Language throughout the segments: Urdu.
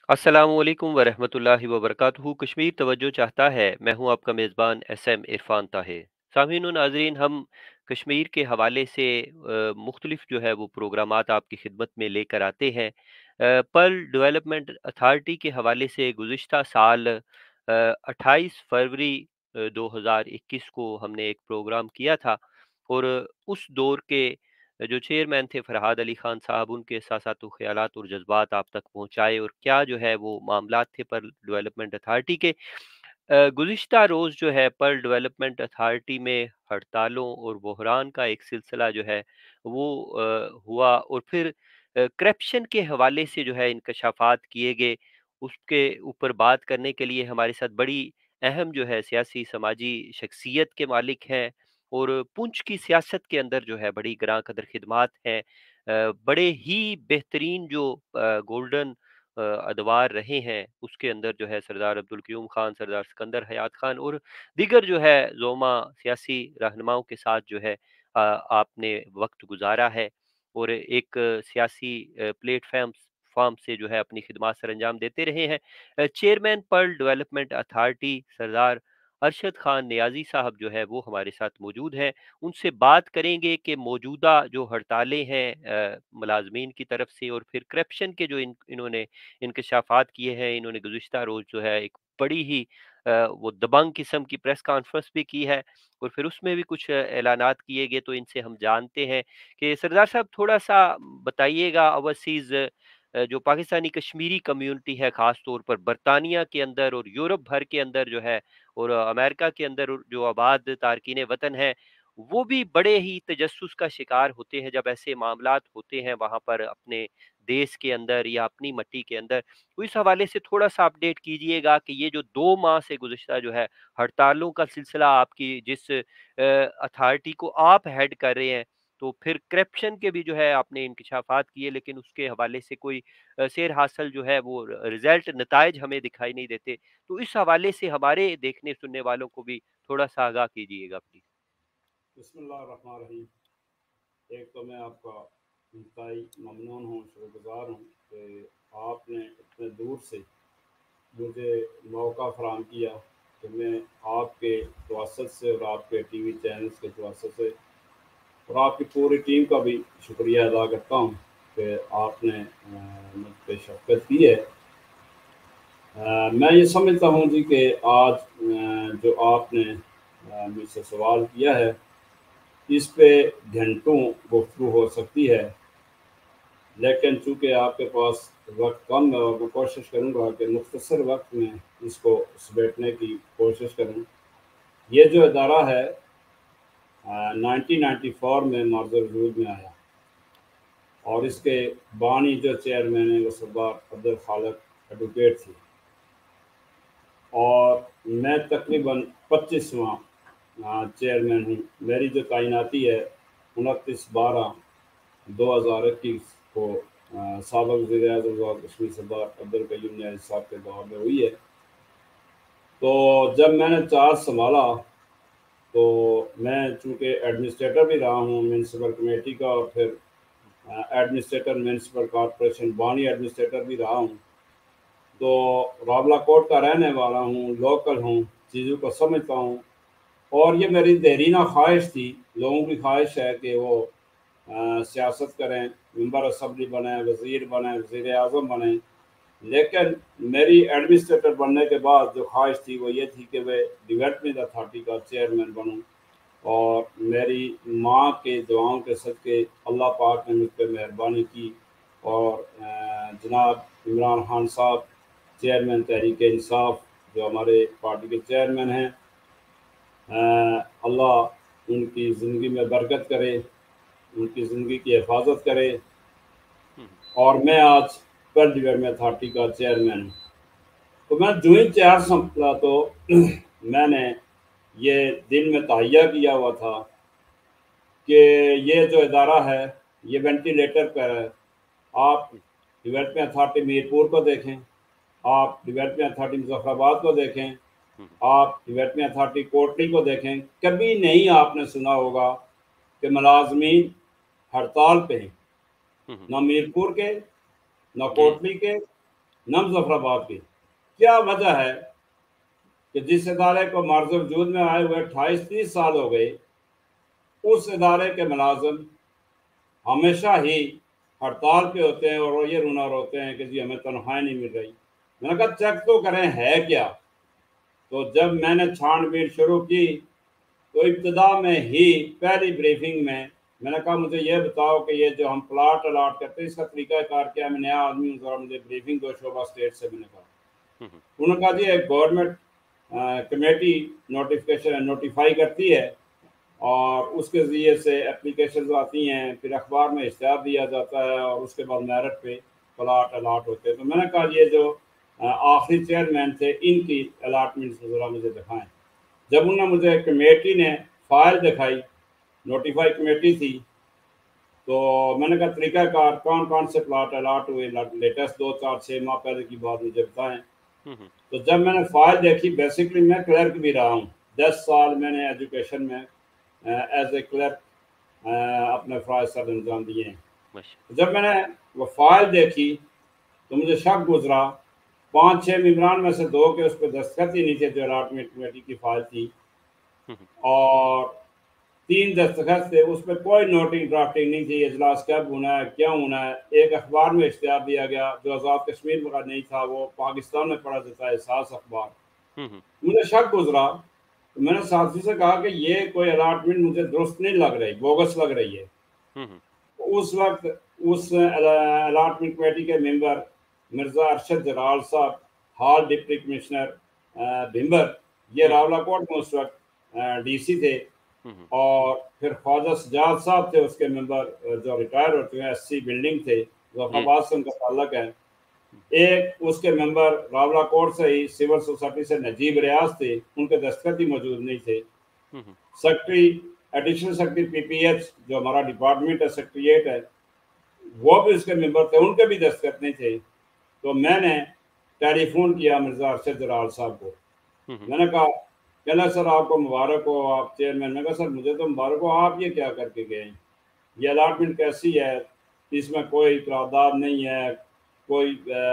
السلام علیکم ورحمۃ اللہ وبرکاتہ۔ کشمیر توجہ چاہتا ہے، میں ہوں آپ کا میزبان ایس ایم عرفان طاہر۔ سامعین و ناظرین، ہم کشمیر کے حوالے سے مختلف جو ہے وہ پروگرامات آپ کی خدمت میں لے کر آتے ہیں۔ پرل ڈیولپمنٹ اتھارٹی کے حوالے سے گزشتہ سال 28 فروری 2021 کو ہم نے ایک پروگرام کیا تھا، اور اس دور کے جو چیئرمین تھے فرحاد علی خان صاحب، ان کے احساسات و خیالات اور جذبات آپ تک پہنچائے، اور کیا جو ہے وہ معاملات تھے پر ڈیولپمنٹ اتھارٹی کے۔ گزشتہ روز جو ہے پر ڈیولپمنٹ اتھارٹی میں ہڑتالوں اور بحران کا ایک سلسلہ جو ہے وہ ہوا، اور پھر کرپشن کے حوالے سے جو ہے انکشافات کیے گئے۔ اس کے اوپر بات کرنے کے لیے ہمارے ساتھ بڑی اہم جو ہے سیاسی سماجی شخصیت کے مالک ہیں، اور پونچھ کی سیاست کے اندر جو ہے بڑی گراں قدر خدمات ہیں۔ بڑے ہی بہترین جو گولڈن ادوار رہے ہیں، اس کے اندر جو ہے سردار عبدالقیوم خان، سردار سکندر حیات خان اور دیگر جو ہے زوما سیاسی رہنماؤں کے ساتھ جو ہے آپ نے وقت گزارا ہے، اور ایک سیاسی پلیٹ فارم سے جو ہے اپنی خدمات سر انجام دیتے رہے ہیں۔ چیئرمین پرل ڈیولپمنٹ اتھارٹی سردار ارشد خان نیازی صاحب جو ہے وہ ہمارے ساتھ موجود ہیں۔ ان سے بات کریں گے کہ موجودہ جو ہڑتالیں ہیں ملازمین کی طرف سے، اور پھر کرپشن کے جو انہوں نے انکشافات کیے ہیں۔ انہوں نے گزشتہ روز جو ہے ایک بڑی ہی وہ دبنگ قسم کی پریس کانفرنس بھی کی ہے، اور پھر اس میں بھی کچھ اعلانات کیے گئے، تو ان سے ہم جانتے ہیں کہ سردار صاحب تھوڑا سا بتائیے گا اوورسیز جو پاکستانی کشمیری کمیونٹی ہے، خاص طور پر برطانیہ کے اندر اور یورپ بھر کے اندر جو ہے، اور امریکہ کے اندر جو آباد تارکین وطن ہے، وہ بھی بڑے ہی تجسس کا شکار ہوتے ہیں جب ایسے معاملات ہوتے ہیں وہاں پر اپنے دیس کے اندر یا اپنی مٹی کے اندر۔ تو اس حوالے سے تھوڑا سا اپڈیٹ کیجئے گا کہ یہ جو 2 ماہ سے گزشتہ جو ہے ہڑتالوں کا سلسلہ آپ کی جس اتھارٹی کو آپ ہیڈ کر رہے ہیں، تو پھر کرپشن کے بھی جو ہے آپ نے انکشافات کیے، لیکن اس کے حوالے سے کوئی سیر حاصل جو ہے وہ رزلٹ نتائج ہمیں دکھائی نہیں دیتے۔ تو اس حوالے سے ہمارے دیکھنے سننے والوں کو بھی تھوڑا سا آگاہ کیجیے گا پلیز۔ بسم اللہ الرحمن الرحیم۔ ایک تو میں آپ کا انتہائی ممنون ہوں، شکر گزار ہوں کہ آپ نے اتنے دور سے مجھے موقع فراہم کیا کہ میں آپ کے توسط سے اور آپ کے ٹی وی چینلز کے توسط سے اور آپ کی پوری ٹیم کا بھی شکریہ ادا کرتا ہوں کہ آپ نے مجھ پہ شفقت کی ہے۔ میں یہ سمجھتا ہوں جی کہ آج جو آپ نے مجھ سے سوال کیا ہے، اس پہ گھنٹوں گفتگو ہو سکتی ہے، لیکن چونکہ آپ کے پاس وقت کم ہے اور میں کوشش کروں گا کہ مختصر وقت میں اس کو سمیٹنے کی کوشش کروں۔ یہ جو ادارہ ہے 1994 میں معذر وجود میں آیا، اور اس کے بانی جو چیئرمین ہیں وہ سردار عبدالخالق ایڈوکیٹ تھی، اور میں تقریباً 25واں چیئرمین ہوں۔ میری جو تعیناتی ہے 29/12/2021 کو سابق وزیر اعظم کشمیر سردار عبدالقیوم نیازی صاحب کے دور میں ہوئی ہے۔ تو جب میں نے چارج سنبھالا تو میں چونکہ ایڈمنسٹریٹر بھی رہا ہوں میونسپل کمیٹی کا، اور پھر ایڈمنسٹریٹر میونسپل کارپوریشن بانی ایڈمنسٹریٹر بھی رہا ہوں، تو راولہ کوٹ کا رہنے والا ہوں، لوکل ہوں، چیزوں کو سمجھتا ہوں، اور یہ میری دیرینہ خواہش تھی۔ لوگوں کی خواہش ہے کہ وہ سیاست کریں، ممبر اسمبلی بنیں، وزیر بنیں، وزیر اعظم بنیں، لیکن میری ایڈمنسٹریٹر بننے کے بعد جو خواہش تھی وہ یہ تھی کہ میں ڈیولپمنٹ اتھارٹی کا چیئرمین بنوں، اور میری ماں کے دعاؤں کے صدقے اللہ پاک نے مجھ پہ مہربانی کی، اور جناب عمران خان صاحب چیئرمین تحریک انصاف جو ہمارے پارٹی کے چیئرمین ہیں، اللہ ان کی زندگی میں برکت کرے، ان کی زندگی کی حفاظت کرے، اور میں آج پر ڈیولپمنٹ اتھارٹی کا چیئرمین ہوں۔ تو میں جو ہی چیئر سنبھلا تو میں نے یہ دل میں تہیہ کیا ہوا تھا کہ یہ جو ادارہ ہے یہ وینٹیلیٹر پر ہے۔ آپ ڈیولپمنٹ اتھارٹی میر پور کو دیکھیں، آپ ڈیولپمنٹ اتھارٹی مظفر آباد کو دیکھیں، آپ ڈیولپمنٹ اتھارٹی کوٹلی کو دیکھیں، کبھی نہیں آپ نے سنا ہوگا کہ ملازمین ہڑتال پہ ہیں، نہ میرپور کے، نہ جی کوٹلی کے، نم ظفرآباد کی. کیا وجہ ہے کہ جس ادارے کو مرض وجود میں آئے ہوئے 28-30 سال ہو گئے، اس ادارے کے ملازم ہمیشہ ہی ہڑتال پہ ہوتے ہیں اور یہ رونا روتے ہیں کہ جی ہمیں تنخواہیں نہیں مل رہی. میں نے کہا چیک تو کریں ہے کیا. تو جب میں نے چھان بین شروع کی تو ابتدا میں ہی پہلی بریفنگ میں نے کہا مجھے یہ بتاؤ کہ یہ جو ہم پلاٹ الاٹ کرتے ہیں اس کا طریقہ کار کیا. میں نیا آدمی ہوں، ذرا مجھے بریفنگ دو شعبہ اسٹیٹ سے. میں نے کہا انہوں نے کہا جی ایک گورنمنٹ کمیٹی نوٹیفیکیشن نوٹیفائی کرتی ہے اور اس کے ذریعے سے اپلیکیشنز آتی ہیں، پھر اخبار میں اشتہار دیا جاتا ہے اور اس کے بعد میرٹ پہ پلاٹ الاٹ ہوتے ہیں. تو میں نے کہا یہ جو آخری چیئرمین تھے ان کی الاٹمنٹس ذرا مجھے دکھائیں. جب انہوں نے مجھے کمیٹی نے فائل دکھائی، نوٹیفائی کمیٹی تھی، تو میں نے کہا طریقہ کار کون کون سے پلاٹ الاٹ ہوئے لیٹسٹ 2-4-6 ماہ پہلے کی بات مجھے بتائیں. تو جب میں نے فائل دیکھی، بیسکلی میں کلرک بھی رہا ہوں، 10 سال میں نے ایجوکیشن میں ایز اے کلرک اپنے فرائض سر انجام دیے ہیں. جب میں نے وہ فائل دیکھی تو مجھے شک گزرا. 5-6 ممبران میں سے 2 کے اس پہ دستخط ہی نہیں تھے جو الاٹمنٹ کمیٹی کی فائل تھی، اور 3 دستخط تھے، اس پہ کوئی نوٹنگ ڈرافٹنگ نہیں تھی. اجلاس کب ہونا ہے، کیا ہونا ہے. ایک اخبار میں اشتہار دیا گیا جو آزاد کشمیر میں نہیں تھا، وہ پاکستان میں پڑھا جاتا ہے، احساس اخبار. مجھے شک گزرا تو میں نے ساتھی سے کہا کہ یہ کوئی الاٹمنٹ مجھے درست نہیں لگ رہی، بوگس لگ رہی ہے. اس وقت اس الاٹمنٹ کمیٹی کے ممبر مرزا ارشد جلال صاحب، حال ڈپٹی کمشنر بھمبر، یہ راولہ کوٹ میں اس وقت ڈی سی تھے، اور پھر خواجہ سجاد صاحب تھے اس کے ممبر جو ریٹائر ہو چکے ہیں، 80 بلڈنگ تھے، ظفرآباد سے ان کا تعلق ہے. ایک اس کے ممبر راولہ کوٹ سے ہی سول سوسائٹی سے نجیب ریاض تھے، ان کے دستخط ہی موجود نہیں تھے. Secretary additional secretary P P H جو ہمارا ڈپارٹمنٹ ہے، سیکریٹریٹ ہے، وہ بھی اس کے ممبر تھے، ان کے بھی دستخط نہیں تھے. تو میں نے ٹیلی فون کیا مرزا ارشد جلال صاحب کو. میں نے کہا کہنا سر آپ کو مبارک ہو، آپ چیئرمین. میں نے کہا سر مجھے تو مبارک ہو، آپ یہ کیا کر کے گئے ہیں؟ یہ الاٹمنٹ کیسی ہے؟ اس میں کوئی قرارداد نہیں ہے، کوئی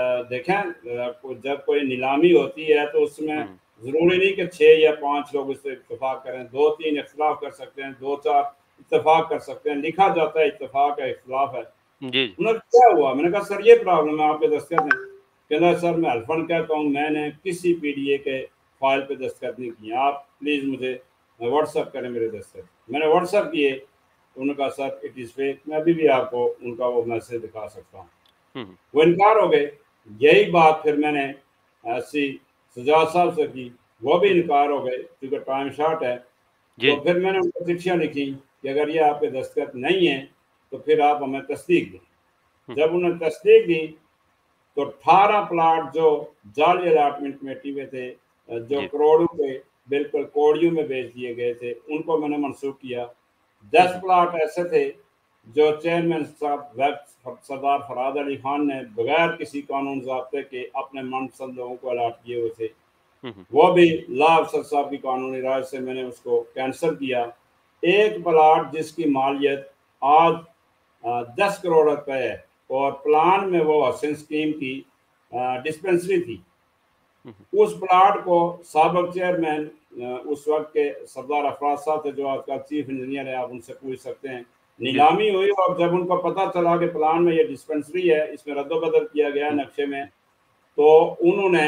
دیکھیں جب کوئی نیلامی ہوتی ہے تو اس میں ضروری نہیں کہ 6 یا 5 لوگ اس سے اتفاق کریں، 2-3 اختلاف کر سکتے ہیں، 2-4 اتفاق کر سکتے ہیں. لکھا جاتا ہے اتفاق ہے، اختلاف ہے. انہوں نے کیا ہوا؟ میں نے کہا سر یہ پرابلم ہے، آپ کے دستخط ہیں. کہنا سر میں الفن کہتا ہوں، میں نے کسی پی ڈی اے کے فائل پہ دستخط نہیں کیے، آپ پلیز مجھے واٹس ایپ کریں میرے دستخط. میں نے واٹس ایپ کیے تو انہوں نے کہا سر اٹ از فیک. میں ابھی بھی آپ کو ان کا وہ میسج دکھا سکتا ہوں. وہ انکار ہو گئے. یہی بات پھر میں نے ایسی سجاد صاحب سے کی، وہ بھی انکار ہو گئے کیونکہ ٹائم شارٹ ہے. تو پھر میں نے ان کو چٹھیاں لکھی کہ اگر یہ آپ کے دستخط نہیں ہیں تو پھر آپ ہمیں تصدیق دیں. جب انہوں نے تصدیق دی تو 18 پلاٹ جو جعلی الاٹمنٹ کمیٹی میں تھے، جو کروڑوں کے بالکل کوڑیوں میں بیچ دیے گئے تھے، ان کو میں نے منسوخ کیا. 10 پلاٹ ایسے تھے جو چیئرمین صاحب وقت سردار فراد علی خان نے بغیر کسی قانون ضابطے کے اپنے من پسند لوگوں کو الاٹ کیے ہوئے تھے، وہ بھی لا افسر صاحب کی قانونی رائے سے میں نے اس کو کینسل کیا. ایک پلاٹ جس کی مالیت آج 10 کروڑ روپے ہے اور پلان میں وہ حسن اسکیم کی ڈسپنسری تھی، اس پلاٹ کو سابق چیئرمین اس وقت کے سردار افراد صاحب تھے جو آج کا چیف انجینئر ہے، آپ ان سے پوچھ سکتے ہیں، نیلامی ہوئی اور جب ان کو پتہ چلا کہ پلان میں یہ ڈسپنسری ہے، اس میں رد و بدل کیا گیا نقشے میں، تو انہوں نے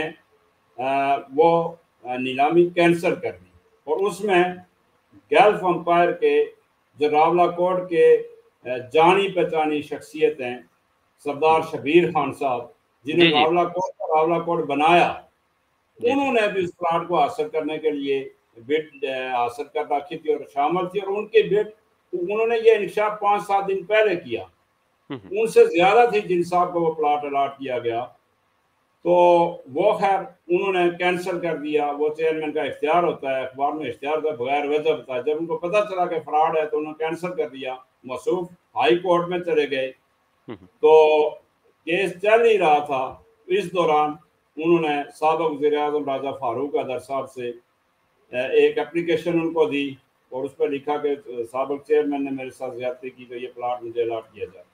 وہ نیلامی کینسل کر دی. اور اس میں گلف امپائر کے جو راولہ کوٹ کے جانی پہچانی شخصیت ہیں، سردار شبیر خان صاحب جنہیں راولہ کوٹ بنایا، انہوں نے بھی اس پلاٹ کو حاصل کرنے کے لیے بٹ حاصل کر رکھی تھی اور شامل تھی. اور ان کے بٹ انہوں نے یہ انکشاف 5-7 دن پہلے کیا، ان سے زیادہ تھی جن صاحب کو وہ پلاٹ الاٹ کیا گیا. تو وہ خیر انہوں نے کینسل کر دیا. وہ چیئرمین کا اختیار ہوتا ہے، اخبار میں اشتہار تھا بغیر وجہ بتایا. جب ان کو پتہ چلا کہ فراڈ ہے تو انہوں نے کینسل کر دیا، موصوف ہائی کورٹ میں چلے گئے. تو کیس چل ہی رہا تھا، اس دوران انہوں نے سابق وزیر اعظم راجہ فاروق حیدر صاحب سے ایک اپلیکیشن ان کو دی اور اس پہ لکھا کہ سابق چیئرمین نے میرے ساتھ زیادتی کی تو یہ پلاٹ مجھے الاٹ کیا جائے.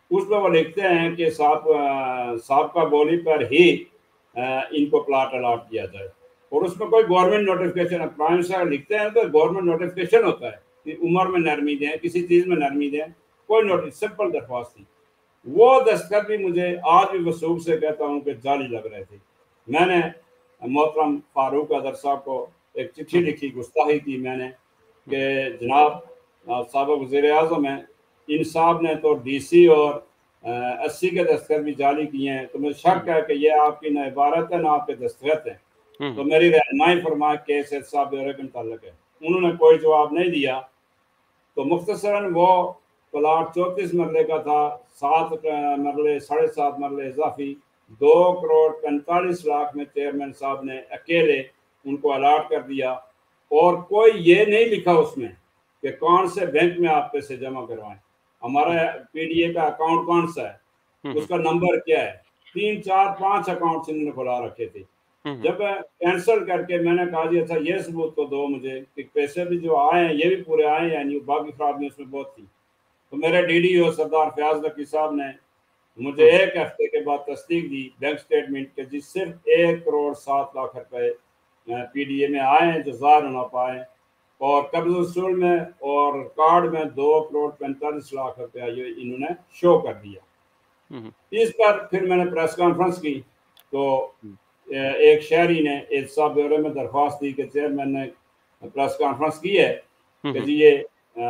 उसमें वो लिखते हैं कि साहब का बोली पर ही इनको प्लाट अलाट किया जाए, और उसमें कोई गवर्नमेंट नोटिफिकेशन, प्राइम मिनिस्टर लिखते हैं तो गवर्नमेंट नोटिफिकेशन होता है कि उम्र में नरमी दें, किसी चीज़ में नरमी दें, कोई नोटिस, सिंपल दरख्वास्त थी। वो दस्तखत भी मुझे आज भी वसूख से कहता हूँ कि जाली लग रहे थे। मैंने मोहतरम फारूक अदर साहब को एक चिट्ठी लिखी, गुस्ताखी की मैंने कि जनाब साबिक़ वज़ीर आज़म हैं, इन साहब ने तो डीसी और 80 के दस्तखत भी जाली किए हैं, तो मुझे शक है कि ये आपकी ना इबारत है ना आपके दस्तखत हैं, तो मेरी रहनुमाई फरमा केस साहब ब्यौरे के मुताल्लिक है। उन्होंने कोई जवाब नहीं दिया। तो मुख्तसरन वो प्लाट 34 मरले का था, 7 मरले, 7.5 मरले इजाफी, 2 करोड़ 45 लाख में चेयरमैन साहब ने अकेले उनको अलाट कर दिया, और कोई ये नहीं लिखा उसमें कि कौन से बैंक में आप पैसे जमा करवाएं, हमारा पीडीए का अकाउंट कौन सा है, उसका नंबर क्या है, 3 4 5 अकाउंट इन्होंने खुला रखे थे। जब कैंसिल करके मैंने कहा जी अच्छा ये सबूत तो दो मुझे कि पैसे भी जो आए हैं ये भी पूरे आए हैं या नहीं, बाकी खराबी उसमें बहुत थी। तो मेरे डीडीओ सरदार फयाज नकी साहब ने मुझे 1 हफ्ते के बाद तस्दीक दी बैंक स्टेटमेंट के जी सिर्फ 1 करोड़ 7 लाख रुपए पीडीए में आए हैं जो ज़ाहिर ना पाए, और कब्ज़ वसूल में और कार्ड में 2 करोड़ 45 लाख रुपया ये इन्होंने शो कर दिया। इस पर फिर मैंने प्रेस कॉन्फ्रेंस की, तो एक शहरी ने एहतसाब ब्यौरे में दरख्वास्त दी कि चेयरमैन ने प्रेस कॉन्फ्रेंस की है कि जी ये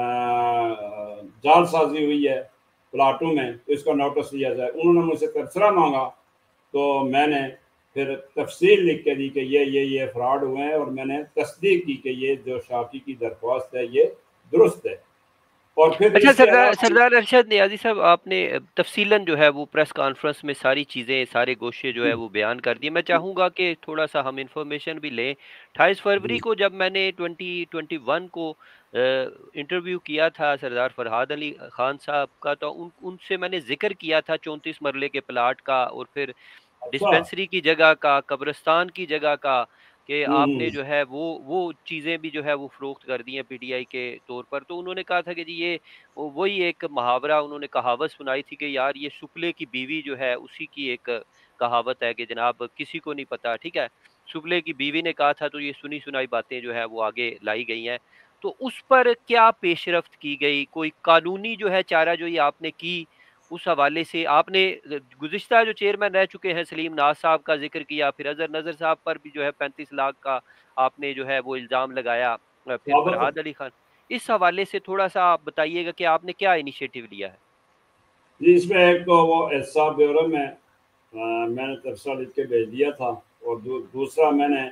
जालसाजी हुई है प्लाटों में, तो इसका नोटिस लिया जाए। उन्होंने मुझसे तबसरा मांगा, तो मैंने फिर तफसील लिख के दी कि ये फ्रॉड हुए हैं, और मैंने तस्दीक की कि ये जो शाफी की दरख्वास्त है ये दुरुस्त है। और फिर अच्छा, इसके सरदार अलावा सरदार अरशद नियाज़ी साहब, आपने तफसीलन जो है वो प्रेस कॉन्फ्रेंस में सारी चीज़ें, सारे गोशे जो है वो बयान कर दिए। मैं चाहूँगा कि थोड़ा सा हम इंफॉर्मेशन भी लें। 28 फरवरी को जब मैंने 2021 को इंटरव्यू किया था सरदार फरहाद अली खान साहब का, तो उनसे मैंने जिक्र किया था 34 मरले के प्लाट का, और फिर अच्छा। डिस्पेंसरी की जगह का, कब्रिस्तान की जगह का, कि आपने हम्म। जो है वो चीज़ें भी जो है वो फ़रोख्त कर दी हैं पीटीआई के तौर पर। तो उन्होंने कहा था कि जी ये वही एक मुहावरा, उन्होंने कहावत सुनाई थी कि यार ये सुपले की बीवी जो है उसी की एक कहावत है कि जनाब किसी को नहीं पता, ठीक है? सुपले की बीवी ने कहा था, तो ये सुनी-सुनाई बातें जो है वो आगे लाई गई हैं। तो उस पर क्या पेशरफ्त की गई? कोई कानूनी जो है चाराजोई आपने की? उस हवाले से आपने गुज़िश्ता जो चेयरमैन रह चुके हैं सलीम नाज़ साहब का ज़िक्र किया, फिर अज़हर नज़र साहब पर भी जो है 35 लाख का आपने जो है वो इल्ज़ाम लगाया, फिर बाबत फरहाद अली खान। इस हवाले से थोड़ा-सा आप बताइएगा कि आपने क्या इनिशिएटिव लिया है? जी, इसमें एक तो वो एहसाब ब्यौरे में मैंने तबसरा लिख के भेज दिया था, और दूसरा मैंने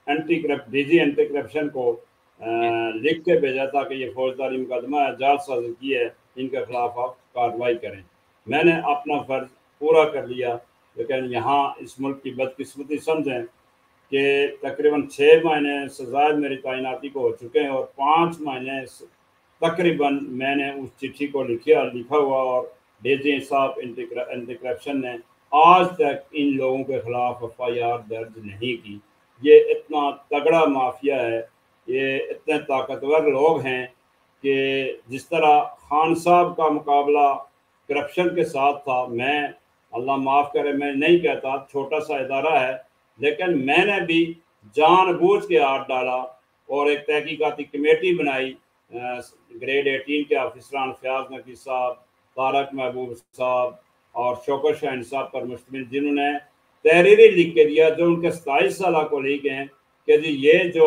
डीजी एंटी करप्शन को जी। लिख के भेजा था कि ये फौजदारी मुकदमा है, जालसाजी की है, इनके खिलाफ आप कार्रवाई करें। मैंने अपना फर्ज पूरा कर लिया, लेकिन यहाँ इस मुल्क की बदकिस्मती समझें कि तकरीबन 6 महीने से ज़ायद मेरी तैनाती को हो चुके हैं, और 5 महीने तकरीबन मैंने उस चिट्ठी को लिखा हुआ, और डीजी साहब एंटी करप्शन ने आज तक इन लोगों के खिलाफ एफआईआर दर्ज नहीं की। ये इतना तगड़ा माफिया है, ये इतने ताकतवर लोग हैं कि जिस तरह खान साहब का मुकाबला करप्शन के साथ था, मैं अल्लाह माफ़ करे मैं नहीं कहता छोटा सा इदारा है, लेकिन मैंने भी जानबूझ के हाथ डाला, और एक तहकीकाती कमेटी बनाई ग्रेड 18 के अफसरान फयाज नकी साहब, तारक महबूब साहब और शौकत शाहीन साहब पर मुश्तमिल, जिन्होंने तहरीरी लिख के दिया जो उनके 27 साल को लिख हैं कि जी ये जो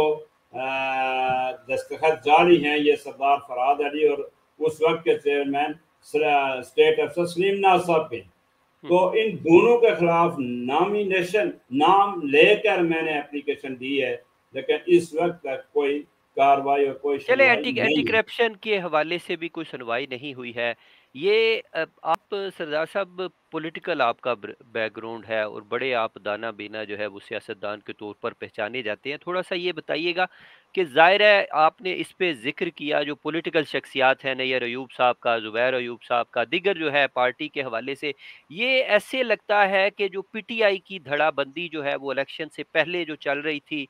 दस्तखत जाली हैं ये सरदार फरहाद अली और उस वक्त के चेयरमैन स्टेट अफसर सलीम नाज साहब के। हुँ, तो हुँ। इन दोनों के खिलाफ नॉमिनेशन नाम लेकर मैंने एप्लीकेशन दी है, लेकिन इस वक्त तक कोई कार्रवाई और कोई चले, सुनवाई एंटी एंटी नहीं है। करप्शन के हवाले से भी कोई सुनवाई नहीं हुई है। ये आप सरदार साहब, पॉलिटिकल आपका बैकग्राउंड है और बड़े आप दाना-बीना जो है वो सियासतदान के तौर पर पहचाने जाते हैं। थोड़ा-सा ये बताइएगा कि ज़ाहिर है आपने इस पे ज़िक्र किया जो पॉलिटिकल शख्सियात हैं, नैयर अयूब साहब का, ज़ुबैर अयूब साहब का, दीगर जो है पार्टी के हवाले से, ये ऐसे लगता है कि जो पीटीआई की धड़ाबंदी जो है वो इलेक्शन से पहले जो चल रही थी,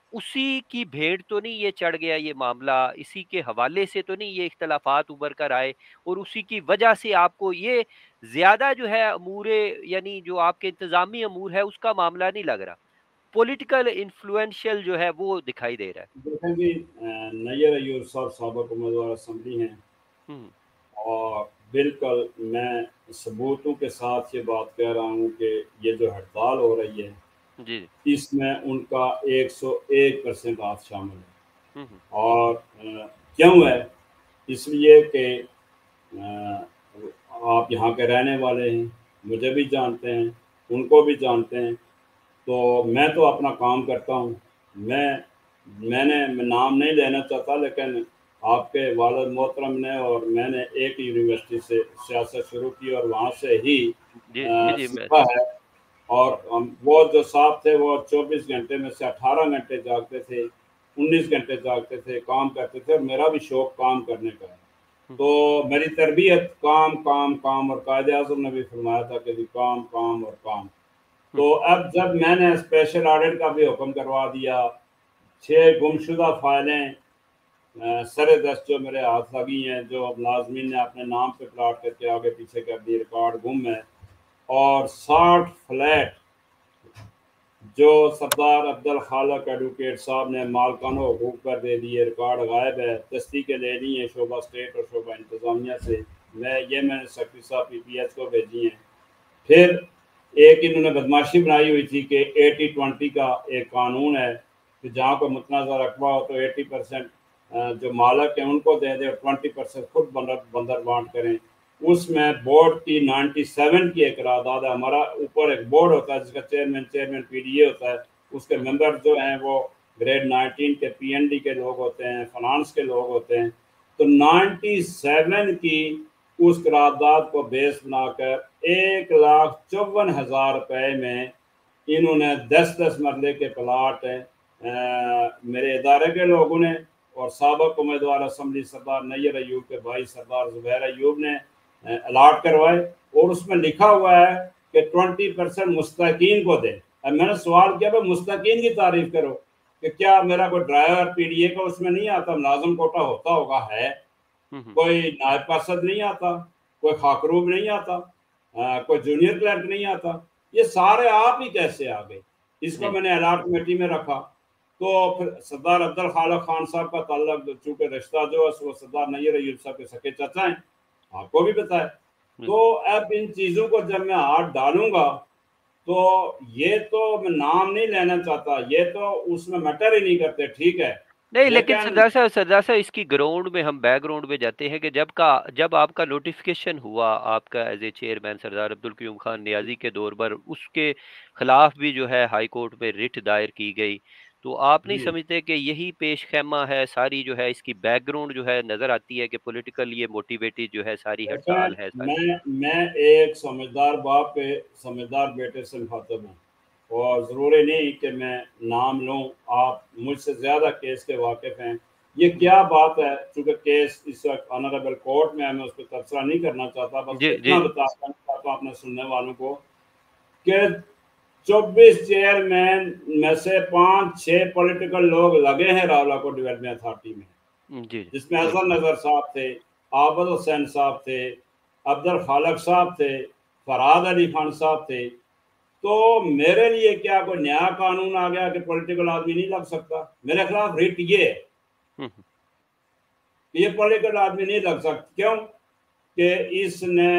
اسی کی بھیڑ تو نہیں یہ چڑھ گیا یہ معاملہ، اسی کے حوالے سے تو نہیں یہ اختلافات ابھر کر آئے، اور اسی کی وجہ سے آپ کو یہ زیادہ جو ہے امور، یعنی جو آپ کے انتظامی امور ہے اس کا معاملہ نہیں لگ رہا، پولیٹیکل انفلوئنشل جو ہے وہ دکھائی دے رہا ہے؟ دیکھیں جی، نیر ایوب صاحب سابق امیدوار اسمبلی ہیں، ہوں، اور بالکل میں ثبوتوں کے ساتھ یہ بات کہہ رہا ہوں کہ یہ جو ہڑتال ہو رہی ہے جی جی، اس میں ان کا 101% ہاتھ شامل ہے۔ ہوں، اور کیوں ہے؟ اس لیے کہ آ، آپ یہاں کے رہنے والے ہیں، مجھے بھی جانتے ہیں، ان کو بھی جانتے ہیں، تو میں تو اپنا کام کرتا ہوں۔ میں میں نام نہیں لینا چاہتا، لیکن آپ کے والد محترم نے اور میں نے ایک یونیورسٹی سے سیاست شروع کی اور وہاں سے ہی جی جی جی، میں سیکھا ہے۔ اور وہ جو صاحب تھے وہ 24 گھنٹے میں سے 18 گھنٹے جاگتے تھے، 19 گھنٹے جاگتے تھے، کام کرتے تھے، اور میرا بھی شوق کام کرنے کا ہے۔ ہوں، تو میری تربیت کام کام کام، اور قائد اعظم نے بھی فرمایا تھا کہ کام کام اور کام۔ ہوں، تو اب جب میں نے اسپیشل آڈٹ کا بھی حکم کروا دیا، 6 گمشدہ فائلیں سر دست جو میرے ہاتھ لگی ہیں، جو ملازمین نے اپنے نام پہ پلاٹ کر کے آگے پیچھے کر دی، ریکارڈ گم ہے، اور 60 فلیٹ جو سردار عبدالخالق ایڈوکیٹ صاحب نے مالکان و حقوق پر دے دیے، ریکارڈ غائب ہے، تصدیقیں لے لی ہیں شعبہ اسٹیٹ اور شعبہ انتظامیہ سے، میں نے سیکرٹری صاحب پی پی ایچ کو بھیجی ہیں۔ پھر ایک انہوں نے بدماشی بنائی ہوئی تھی کہ 80-20 کا ایک قانون ہے کہ جہاں کو متنازع رقبہ ہو تو 80% جو مالک ہیں ان کو دے دے اور 20% خود بندر بانٹ کریں۔ اس میں بورڈ کی 97 کی ایک قرارداد ہے۔ ہمارا اوپر ایک بورڈ ہوتا ہے جس کا چیئرمین پی ڈی اے ہوتا ہے، اس کے ہوں، ممبر جو ہیں وہ گریڈ 19 کے پی این ڈی کے لوگ ہوتے ہیں، فنانس کے لوگ ہوتے ہیں۔ تو 97 کی اس قرارداد کو بیس بنا کر 1,54,000 روپے میں انہوں نے 10 مرلے کے پلاٹ میرے ادارے کے لوگوں نے اور سابق امیدوار اسمبلی سردار نیر ایوب کے بھائی سردار زبیر ایوب نے الاٹ کروائے، اور اس میں لکھا ہوا ہے کہ 20% مستحقین کو دیں۔ اب میں نے سوال کیا بھائی مستحقین کی تعریف کرو، کہ کیا میرا کوئی ڈرائیور پی ڈی اے کا اس میں نہیں آتا، ملازم کوٹا ہوتا ہوگا، ہے ہوں، کوئی نائب پارشد نہیں آتا، کوئی خاکروب نہیں آتا، کوئی جونیئر کلرک نہیں آتا، یہ سارے آپ ہی کیسے آ گئے؟ اس کو جی میں نے الاٹ کمیٹی میں رکھا۔ تو پھر سردار عبدالخالق خان صاحب کا تعلق، چونکہ رشتہ جو ہے وہ سردار نیر ایوب صاحب کے سکے چچا ہیں، آپ کو بھی پتا ہے۔ جی، تو اب ان چیزوں کو جب میں ہاتھ ڈالوں گا تو یہ تو میں نام نہیں لینا چاہتا، یہ تو اس میں میٹر ہی نہیں کرتے، ٹھیک ہے، نہیں، لیکن لیکن سردار صاحب اس کی گراؤنڈ میں ہم بیک گراؤنڈ میں جاتے ہیں کہ جب آپ کا نوٹیفیکیشن ہوا آپ کا ایز اے چیئرمین سردار عبدالقیوم خان نیازی کے دور پر، اس کے خلاف بھی جو ہے ہائی کورٹ میں رٹ دائر کی گئی، تو آپ نہیں جی سمجھتے کہ یہی پیش خیمہ ہے ساری جو ہے اس کی بیک گراؤنڈ جو ہے نظر آتی ہے کہ پولیٹیکل یہ موٹیویٹڈ جو ہے ساری دیکھیں، ہڑتال ہے ساری؟ میں ایک سمجھدار باپ کے سمجھدار بیٹے سے مخاطب ہوں، اور ضروری نہیں کہ میں نام لوں، آپ مجھ سے زیادہ کیس کے واقف ہیں۔ یہ ہوں، کیا بات ہے؟ چونکہ کیس اس وقت آنریبل کورٹ میں ہے، میں اس پہ تبصرہ نہیں کرنا چاہتا، بس جی اتنا جی، بتانا چاہتا ہوں اپنے سننے والوں کو کہ 24 چیئرمین میں سے 5-6 پولیٹیکل لوگ لگے ہیں راولاکوٹ ڈیولپمنٹ اتھارٹی میں، جی جس میں بالکل، حسن نظر صاحب تھے، عابد حسین صاحب تھے، عبدالخالق صاحب تھے، فراد علی خان صاحب تھے۔ تو میرے لیے کیا کوئی نیا قانون آ گیا کہ پولیٹیکل آدمی نہیں لگ سکتا؟ میرے خلاف ریٹ یہ ہے ہوں، کہ یہ پولیٹیکل آدمی نہیں لگ سکتا۔ کیوں؟ کہ اس نے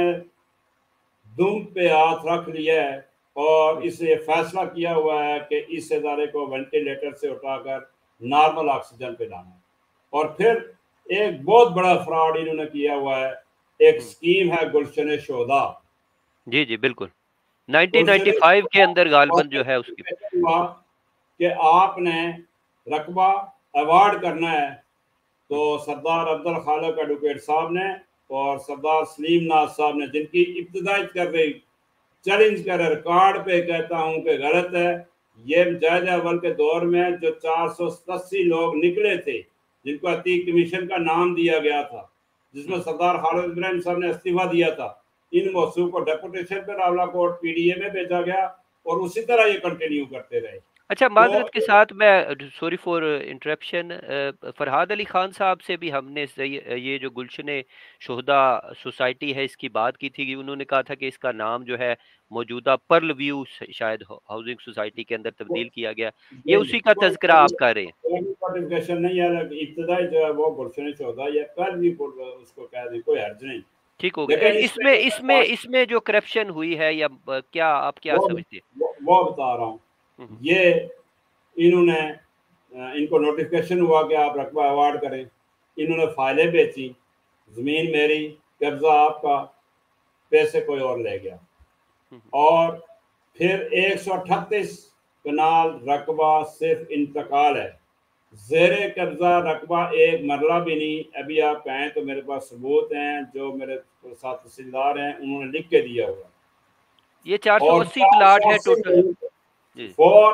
دم پہ ہاتھ رکھ لیا ہے اور ہوں، اس نے فیصلہ کیا ہوا ہے کہ اس ادارے کو وینٹیلیٹر سے اٹھا کر نارمل آکسیجن پہ لانا ہے۔ اور پھر ایک بہت بڑا فراڈ انہوں نے کیا ہوا ہے، ایک ہوں، سکیم ہے گلشن شہدا۔ جی جی بالکل، نائنٹین گلشن نائنٹی فائیو کے شہدا اندر اور غالباً جو ہے اس کی، ہوا کہ آپ نے رقبہ ایوارڈ کرنا ہے، تو ہوں، سردار عبدالخالق ایڈوکیٹ صاحب نے اور سردار سلیم ناز صاحب نے، جن کی ابتدائی کر رہی چیلنج کر ریکارڈ پہ کہتا ہوں کہ غلط ہے، یہ جائزہ اول کے دور میں جو 487 لوگ نکلے تھے جن کو عتیق کمیشن کا نام دیا گیا تھا، جس میں ہوں، سردار خالد ابراہیم صاحب نے استعفیٰ دیا تھا، ان موضوع کو ڈیپوٹیشن پہ راولا کوٹ پی ڈی اے میں بھیجا گیا اور اسی طرح یہ کنٹینیو کرتے رہے۔ अच्छा, तो माज़रत के साथ मैं sorry for interruption, Farhad Ali Khan साहब से भी हमने ये जो गुलशन शुहदा सोसाइटी है इसकी बात की थी कि उन्होंने कहा था कि इसका नाम जो है मौजूदा पर्ल व्यू शायद हाउसिंग सोसाइटी के अंदर तब्दील किया गया। ये नहीं उसी का कोई तज़किरा आप कर रहे हैं? कोई नोटिफिकेशन नहीं है, इब्तदाई जो है वो गुलशन चौदह या कर भी उसको कह दें, कोई हर्ज नहीं। ठीक हो गया। लेकिन इसमें इसमें इसमें इसमें जो करप्शन हुई है या क्या आप क्या वो समझते हैं? वो बता रहा हूँ। हम्म, ये इन्होंने इनको नोटिफिकेशन हुआ कि आप रकबा अवार्ड करें, इन्होंने फाइलें बेची, ज़मीन मेरी, कब्जा आपका, पैसे कोई और ले गया। हम्म, और फिर 138 कनाल रकबा सिर्फ इंतकाल है, ज़ेरे कब्जा रकबा एक मरला भी नहीं। अभी आप कहें तो मेरे पास सबूत हैं, जो मेरे साथ तहसीलदार हैं उन्होंने लिख के दिया हुआ। ये और 480 प्लाट है 480 टोटल? लोगों को, जी।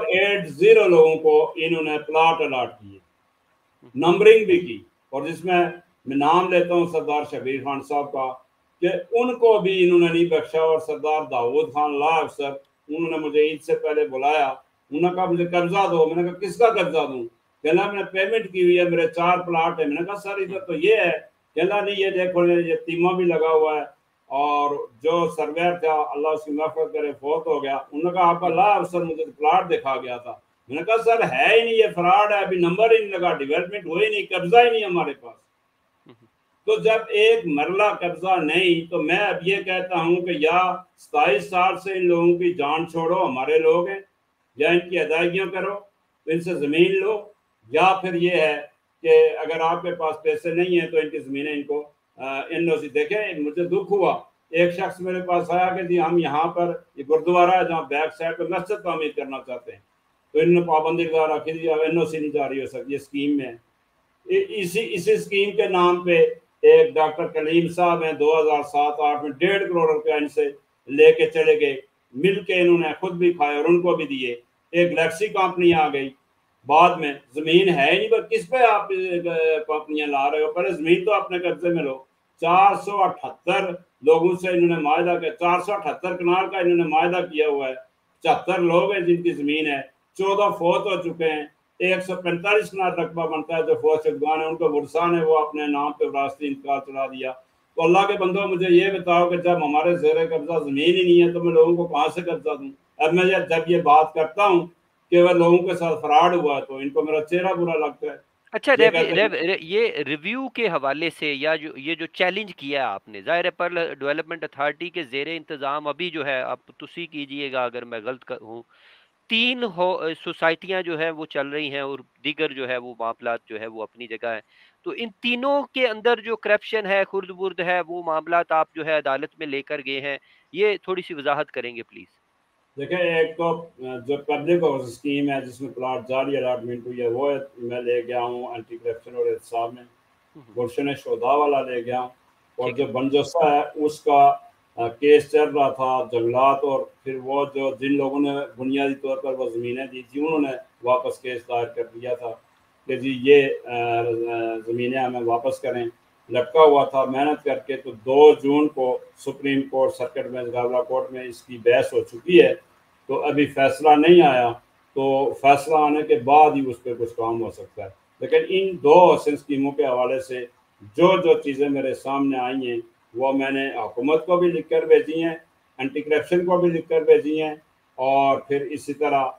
480 लोगों को इन्होंने प्लाट अलाट किए, नंबरिंग भी की। और जिसमें मैं नाम लेता हूँ सरदार शबीर खान साहब का, कि उनको भी इन्होंने नहीं बख्शा। और सरदार दाऊद खान ला अफसर, उन्होंने मुझे ईद से पहले बुलाया, उन्होंने कहा मुझे कब्जा दो। मैंने कहा किसका कब्जा दूं? कहना मैंने पेमेंट की हुई है, मेरे 4 प्लाट है। मैंने कहा सर इधर तो ये है। कहना नहीं, ये देखो ये तीमा भी लगा हुआ है। और जो सर्वेयर था, अल्लाह उसकी मफ़रत करे, फोत हो गया। उन्होंने कहा आपका ला अफसर मुझे प्लाट दिखा गया था। मैंने कहा सर है ही नहीं, ये फ्रॉड है, अभी नंबर ही नहीं लगा, डेवलपमेंट हुई नहीं, कब्जा ही नहीं हमारे पास। तो जब एक मरला कब्जा नहीं, तो मैं अब ये कहता हूं कि या 27 साल से इन लोगों की जान छोड़ो, हमारे लोग हैं, या इनकी अदायगियां करो, तो इनसे ज़मीन लो। या फिर ये है कि अगर आपके पास पैसे नहीं है तो इनकी ज़मीनें इनको NOC देखें। मुझे दुख हुआ, एक शख्स मेरे पास आया कि जी हम यहाँ पर, ये गुरुद्वारा है जहाँ बैक साइड पर मस्जिद तामीर करना चाहते हैं, तो इन्होंने पाबंदी लगा रखी थी, अब NOC नहीं जारी हो सकती, ये स्कीम में है। इसी स्कीम के नाम पे एक डॉक्टर कलीम साहब हैं, 2007-8 में 1.5 करोड़ रुपया इनसे लेके चले गए। मिल के इन्होंने खुद भी खाए और उनको भी दिए। एक गैलेक्सी कंपनी आ गई बाद में, जमीन है ही नहीं, पर किस पे आप कंपनियां ला रहे हो? पहले जमीन तो अपने कब्जे में लो। 478 लोगों से इन्होंने मायदा किया, 478 कनाल का इन्होंने मायदा किया हुआ है। 75 लोग हैं जिनकी जमीन है, 14 फोत हो चुके हैं। 145 कनाल रकबा बनता है जो फौज शुदगान है, उनको बुरसान है, वो अपने नाम पे विरासती इंतकाल चला दिया। तो अल्लाह के बंदो मुझे ये बताओ कि जब हमारे ज़ेरे कब्जा ज़मीन ही नहीं है तो मैं लोगों को कहाँ से कब्जा दूँ? अब मैं जब ये बात करता हूँ कि वह लोगों के साथ फ्रॉड हुआ तो इनको मेरा चेहरा बुरा लगता है। अच्छा, ये कहते हैं ये रिव्यू के हवाले से या जो ये जो चैलेंज किया है आपने, ज़ाहिर है पर्ल डेवलपमेंट अथॉरिटी के ज़ेरे इंतज़ाम अभी जो है, आप तुसी कीजिएगा अगर मैं गलत हूँ, 3 सोसाइटियाँ जो है वो चल रही हैं और दीगर जो है वो मामलात जो है वो अपनी जगह है। तो इन तीनों के अंदर जो करप्शन है, खुर्द-बुर्द है, वो मामलात आप जो है अदालत में लेकर गए हैं, ये थोड़ी-सी वज़ाहत करेंगे प्लीज़? देखें, एक तो जो पब्लिक हाउस स्कीम है जिसमें प्लाट जारी अलॉटमेंट हुई है, वो मैं ले गया हूँ एंटी करप्शन और एहतसाब में। गुलशन शुहदा वाला ले गया हूँ। और ठीक जो है। बनजोसा है उसका केस चल रहा था जंगलात, और फिर वो जो जिन लोगों ने बुनियादी तौर पर वो ज़मीनें दी थी उन्होंने वापस केस दायर कर दिया था कि जी ये ज़मीनें हमें वापस करें। लटका हुआ था मेहनत करके। तो 2 जून को सुप्रीम कोर्ट सर्किट बेंच गावला कोर्ट में इसकी बहस हो चुकी है, तो अभी फैसला नहीं आया। तो फैसला आने के बाद ही उस पर कुछ काम हो सकता है। लेकिन इन 2 हाउसिंग स्कीमों के हवाले से जो जो चीज़ें मेरे सामने आई हैं वो मैंने हुकूमत को भी लिख कर भेजी हैं, एंटी करप्शन को भी लिख कर भेजी हैं, और फिर इसी तरह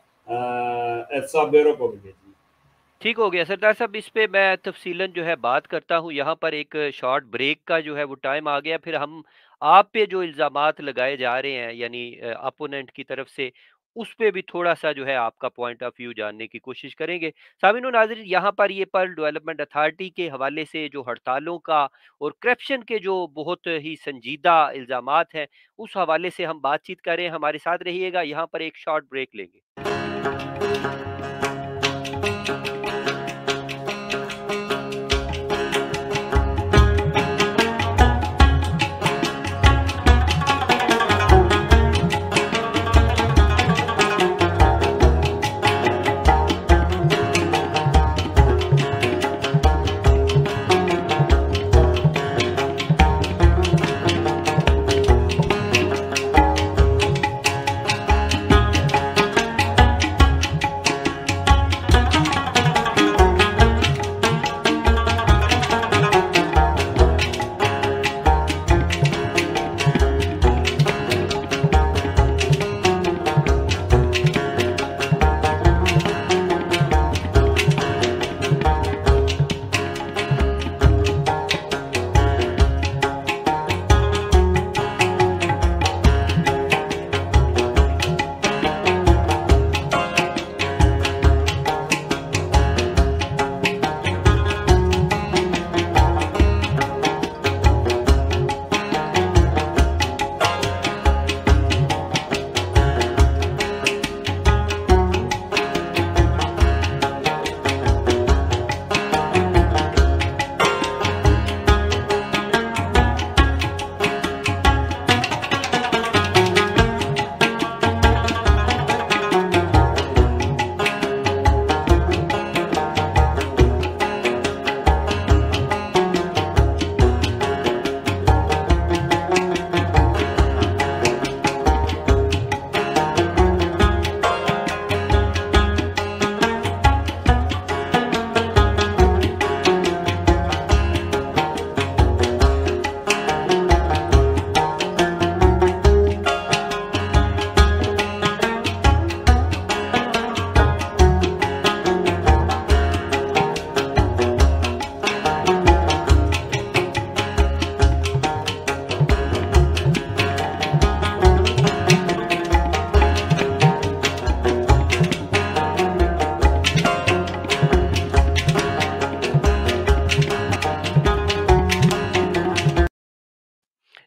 एहतसाब ब्यूरो को भी भेजी हैं। ठीक हो गया सरदार साहब, इस पे मैं तफ़सीलन जो है बात करता हूँ। यहाँ पर एक शॉर्ट ब्रेक का जो है वो टाइम आ गया, फिर हम आप पे जो इल्ज़ामात लगाए जा रहे हैं यानी अपोनेंट की तरफ से, उस पे भी थोड़ा-सा जो है आपका पॉइंट ऑफ व्यू जानने की कोशिश करेंगे। सामीन व नाज़रीन, यहाँ पर ये पर्ल डेवलपमेंट अथॉरिटी के हवाले से जो हड़तालों का और करप्शन के जो बहुत ही संजीदा इल्ज़ामात हैं, उस हवाले से हम बातचीत कर रहे हैं। हमारे साथ रहिएगा, यहाँ पर एक शॉर्ट ब्रेक लेंगे।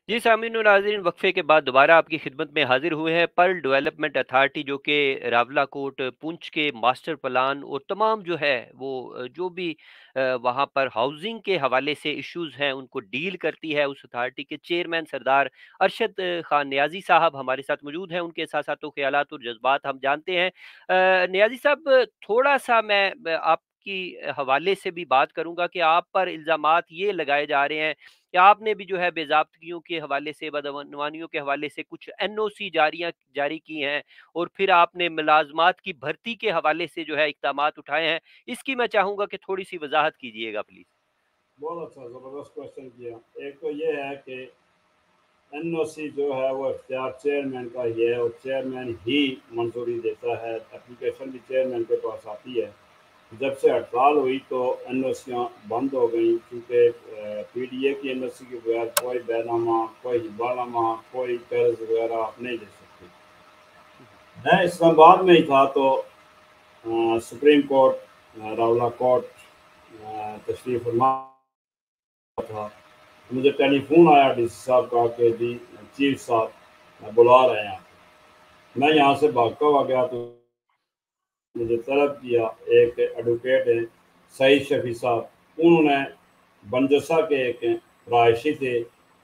جی سامعین و ناظرین، وقفے کے بعد دوبارہ آپ کی خدمت میں حاضر ہوئے ہیں۔ پرل ڈیولپمنٹ اتھارٹی جو کہ راولا کوٹ پونچھ کے ماسٹر پلان اور تمام جو ہے وہ جو بھی وہاں پر ہاؤسنگ کے حوالے سے ایشوز ہیں ان کو ڈیل کرتی ہے، اس اتھارٹی کے چیئرمین سردار ارشد خان نیازی صاحب ہمارے ساتھ موجود ہیں۔ ان کے احساسات و خیالات اور جذبات ہم جانتے ہیں۔ نیازی صاحب، تھوڑا سا میں آپ کی حوالے سے بھی بات کروں گا کہ آپ پر الزامات یہ لگائے جا رہے ہیں کہ آپ نے بھی جو ہے بے ضابطگیوں کے حوالے سے، بدعنوانیوں کے حوالے سے کچھ این او سی جاری کی ہیں، اور پھر آپ نے ملازمات کی بھرتی کے حوالے سے جو ہے اقدامات اٹھائے ہیں۔ اس کی میں چاہوں گا کہ تھوڑی سی وضاحت کیجیے گا پلیز۔ بہت اچھا زبردست کوشچن کیا۔ ایک تو یہ ہے کہ این او سی جو ہے وہ اختیار چیئرمین کا ہی ہے اور چیئرمین ہی منظوری دیتا ہے، اپلیکیشن بھی چیئرمین کے پاس آتی ہے۔ جب سے ہڑتال ہوئی تو این او سیاں بند ہو گئیں، کیونکہ پی ڈی اے کی این او سی کے بغیر کوئی بینامہ، کوئی ہبا نامہ، کوئی قرض وغیرہ آپ نہیں لے سکتے۔ میں اسلام آباد میں ہی تھا تو سپریم کورٹ راولا کوٹ تشریف فرما تھا، مجھے ٹیلی فون آیا ڈی سی صاحب کا کہ جی چیف صاحب بلا رہے ہیں آپ۔ میں یہاں سے بھاگتا ہوا گیا تو مجھے طلب کیا، ایک ایڈوکیٹ ہیں سعید شفیع صاحب، انہوں نے بنجسا کے ایک رہائشی تھے،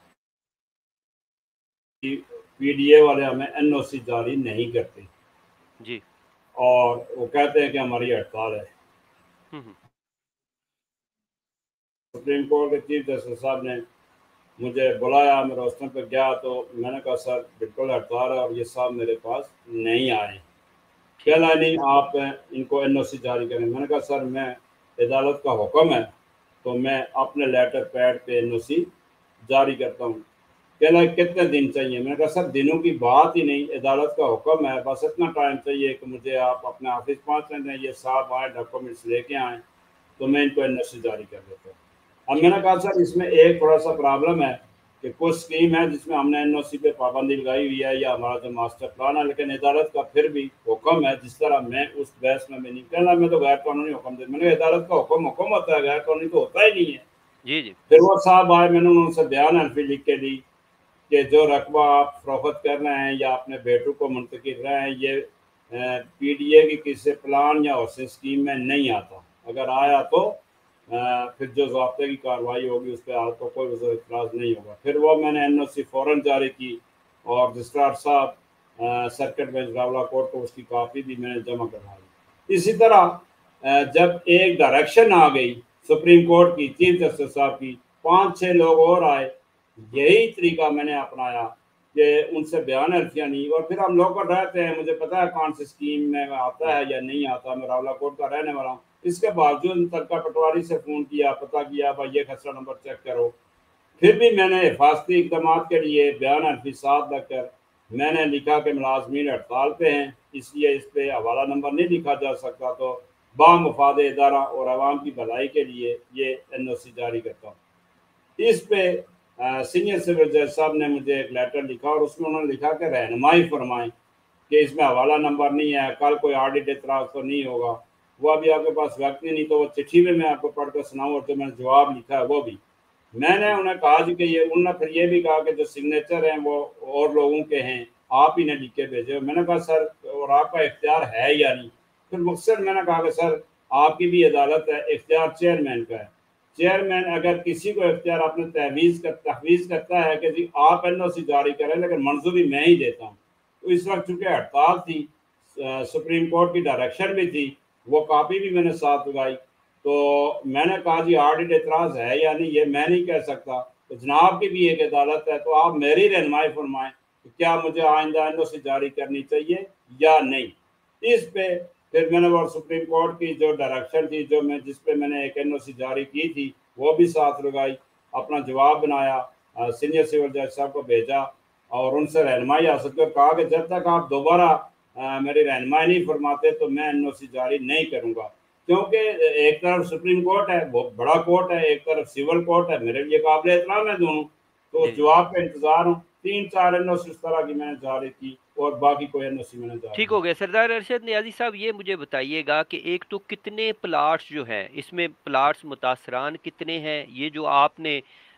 پی ڈی اے والے ہمیں این او سی جاری نہیں کرتے جی۔ اور وہ کہتے ہیں کہ ہماری ہڑتال ہے۔ ہوں۔ سپریم کورٹ کے چیف جسٹس صاحب نے مجھے بلایا، میں روسٹر پہ گیا تو میں نے کہا سر بالکل ہڑتال ہے اور یہ صاحب میرے پاس نہیں آئے۔ ٹھیک کہنا نہیں آپ ان کو این او سی جاری کریں۔ میں نے کہا سر میں عدالت کا حکم ہے تو میں اپنے لیٹر پیڈ پہ این او سی جاری کرتا ہوں۔ کہنا کتنے دن چاہیے؟ میں نے کہا سر دنوں کی بات ہی نہیں، عدالت کا حکم ہے، بس اتنا ٹائم چاہیے کہ مجھے آپ اپنے آفس پہنچنے دیں، یہ صاحب آئیں ڈاکومنٹس لے کے آئیں تو میں ان کو این او سی جاری کر دیتا ہوں۔ اب میں ٹھیک نے ہے۔ کہا سر اس میں ایک تھوڑا سا پرابلم ہے کہ کچھ اسکیم ہے جس میں ہم نے این او سی پہ پابندی لگائی ہوئی ہے یا ہمارا جو ماسٹر پلان ہے، لیکن عدالت کا پھر بھی حکم ہے، جس طرح میں اس بحث میں نہیں کہنا میں تو غیر قانونی حکم دے، میں نے عدالت کا حکم ہوتا ہے، غیر قانونی تو ہوتا ہی نہیں ہے۔ جی جی۔ پھر وہ صاحب آئے، میں نے ان سے بیان حلفی لکھ کے دی کہ جو رقبہ آپ فروخت کر رہے ہیں یا اپنے بیٹوں کو منتقل رہے ہیں یہ پی ڈی اے کی کسی پلان یا حوصے اسکیم میں نہیں آتا، اگر آیا تو پھر جو ضابطے کی کارروائی ہوگی اس پہ آپ کو کوئی وزر اعتراض نہیں ہوگا۔ پھر وہ میں نے این او سی فوراً جاری کی اور رجسٹرار صاحب سرکٹ بینچ راولا کورٹ کو اس کی کاپی بھی میں نے جمع کروائی۔ اسی طرح جب ایک ڈائریکشن آ گئی سپریم کورٹ کی چیف جسٹس صاحب کی، 5-6 لوگ اور آئے، یہی طریقہ میں نے اپنایا کہ ان سے بیان حلفیاں نہیں، اور پھر ہم لوگ رہتے ہیں، مجھے پتا ہے کون سی اسکیم میں آتا ہے یا نہیں آتا، میں راولا کوٹ کا رہنے والا ہوں، اس کے باوجود تلکا پٹواری سے فون کیا، پتہ کیا بھائی یہ خسرہ نمبر چیک کرو، پھر بھی میں نے حفاظتی اقدامات کے لیے بیان حلفی ساتھ رکھ کر میں نے لکھا کہ ملازمین ہڑتال پہ ہیں، اس لیے اس پہ حوالہ نمبر نہیں لکھا جا سکتا، تو بامفاد ادارہ اور عوام کی بھلائی کے لیے یہ این او سی جاری کرتا ہوں۔ اس پہ سینئر سول جج صاحب نے مجھے ایک لیٹر لکھا اور اس میں انہوں نے لکھا کہ رہنمائی فرمائیں کہ اس میں حوالہ نمبر نہیں ہے، کل کوئی آڈٹ اعتراض تو نہیں ہوگا۔ وہ ابھی آپ کے پاس وقت نہیں تو وہ چٹھی میں آپ کو پڑھ کر سناؤں، اور جو میں نے جواب لکھا ہے وہ بھی میں نے انہیں کہا جی کہ یہ انہوں نے پھر یہ بھی کہا کہ جو سگنیچر ہیں وہ اور لوگوں کے ہیں، آپ ہی نے لکھ کے بھیجے۔ میں نے کہا سر اور آپ کا اختیار ہے یا نہیں؟ پھر مقصد میں نے کہا کہ سر آپ کی بھی عدالت ہے، اختیار چیئرمین کا ہے، چیئرمین اگر کسی کو اختیار اپنے تحویز کرتا ہے کہ جی آپ این او سی جاری کریں لیکن منظوری میں ہی دیتا ہوں، تو اس وقت چونکہ ہڑتال تھی، سپریم کورٹ کی ڈائریکشن بھی تھی، وہ کاپی بھی میں نے ساتھ لگائی، تو میں نے کہا جی آڈٹ اعتراض ہے یا نہیں یہ میں نہیں کہہ سکتا، تو جناب کی بھی ایک عدالت ہے، تو آپ میری رہنمائی فرمائیں کہ کیا مجھے آئندہ این او سی جاری کرنی چاہیے یا نہیں۔ اس پہ پھر میں نے وہ سپریم کورٹ کی جو ڈائریکشن تھی جو میں جس پہ میں نے ایک این او سی جاری کی تھی وہ بھی ساتھ لگائی، اپنا جواب بنایا، سینئر سول جج صاحب کو بھیجا اور ان سے رہنمائی حاصل کر کہا کہ جب تک آپ دوبارہ میری رہنمائی نہیں فرماتے تو میں این او سی جاری نہیں کروں گا، کیونکہ ایک طرف سپریم کورٹ ہے بہت بڑا کورٹ ہے، ایک طرف سول کورٹ ہے، میرے لیے قابل احترام ہے دونوں، تو جی جی۔ جواب کا انتظار ہوں۔ 3-4 این او سی اس طرح کی میں نے جاری کی اور باقی کوئی این او سی میں نے جاری ٹھیک نہیں ہو کی۔ گیا سردار ارشد نیازی صاحب، یہ مجھے بتائیے گا کہ ایک تو کتنے پلاٹس جو ہیں اس میں پلاٹس متاثران کتنے ہیں، یہ جو آپ نے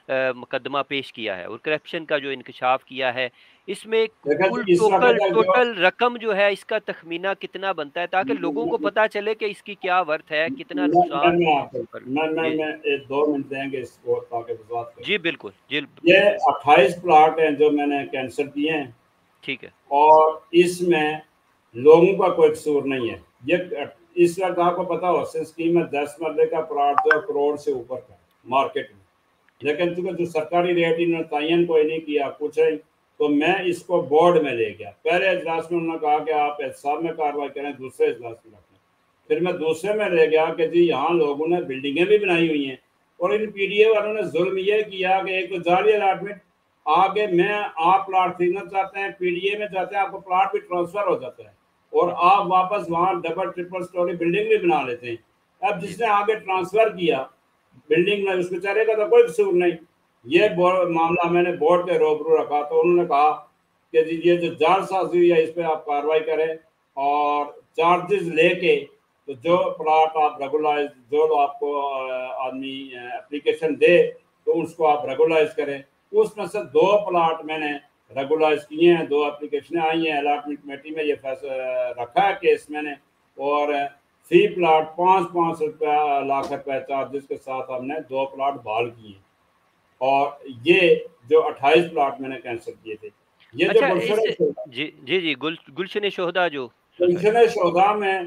مقدمہ پیش کیا ہے اور کرپشن کا جو انکشاف کیا ہے، اس میں دیکھا کل جی اس وقت تک جو ٹوٹل رقم جو ہے اس کا تخمینہ کتنا بنتا ہے، تاکہ لوگوں کو پتہ چلے کہ اس کی کیا ورتھ ہے، کتنا نقصان میں آپ کو پر جی میں ایک 2 منٹ دیں گے اس کو تاکہ وضاحت کریں. جی بالکل جی یہ 28 پلاٹ ہیں جو میں نے کینسل کیے ہیں، ٹھیک ہے اور اس میں لوگوں کا کوئی قصور نہیں ہے. یہ اس وقت آپ کو پتا ہو اسکیم میں 10 مرلے کا پلاٹ جو کروڑ سے اوپر کا مارکیٹ میں، لیکن چونکہ جو سرکاری ریٹ انہوں نے تعین کوئی نہیں کیا کچھ نہیں، تو میں اس کو بورڈ میں لے گیا. پہلے اجلاس میں انہوں نے کہا کہ آپ احتساب میں کارروائی کریں، دوسرے اجلاس میں رکھیں. پھر میں دوسرے میں لے گیا کہ جی یہاں لوگوں نے بلڈنگیں بھی بنائی ہوئی ہیں، اور ان پی ڈی اے والوں نے ظلم یہ کیا کہ ایک تو جعلی الاٹمنٹ آگے میں آپ پلاٹ خریدنا چاہتے ہیں، پی ڈی اے میں چاہتے ہیں، آپ کو پلاٹ بھی ٹرانسفر ہو جاتا ہے اور آپ واپس وہاں ڈبل ٹرپل سٹوری بلڈنگ بھی بنا لیتے ہیں. اب جی جس نے آگے ٹرانسفر کیا بلڈنگ میں اس بیچارے کا تو کوئی قصور نہیں. یہ معاملہ میں نے بورڈ کے روبرو رکھا تو انہوں نے کہا کہ جی یہ جو جال سازی ہوئی ہے اس پہ آپ کارروائی کریں اور چارجز لے کے تو جو پلاٹ آپ ریگولائز جو آپ کو آدمی اپلیکیشن دے تو اس کو آپ ریگولائز کریں. اس میں سے 2 پلاٹ میں نے ریگولائز کیے ہیں، 2 اپلیکیشنیں آئی ہیں الاٹمنٹ کمیٹی میں. یہ فیصلہ رکھا ہے کیس میں نے، اور فی پلاٹ 5 لاکھ روپے چارجز کے ساتھ ہم نے 2 پلاٹ بحال کیے. اور یہ جو 28 پلاٹ میں نے کینسل کیے تھے، یہ جو اچھا اس گلشن جی جی جی گلشن شہدا جو گلشن سوسائٹی شہدا میں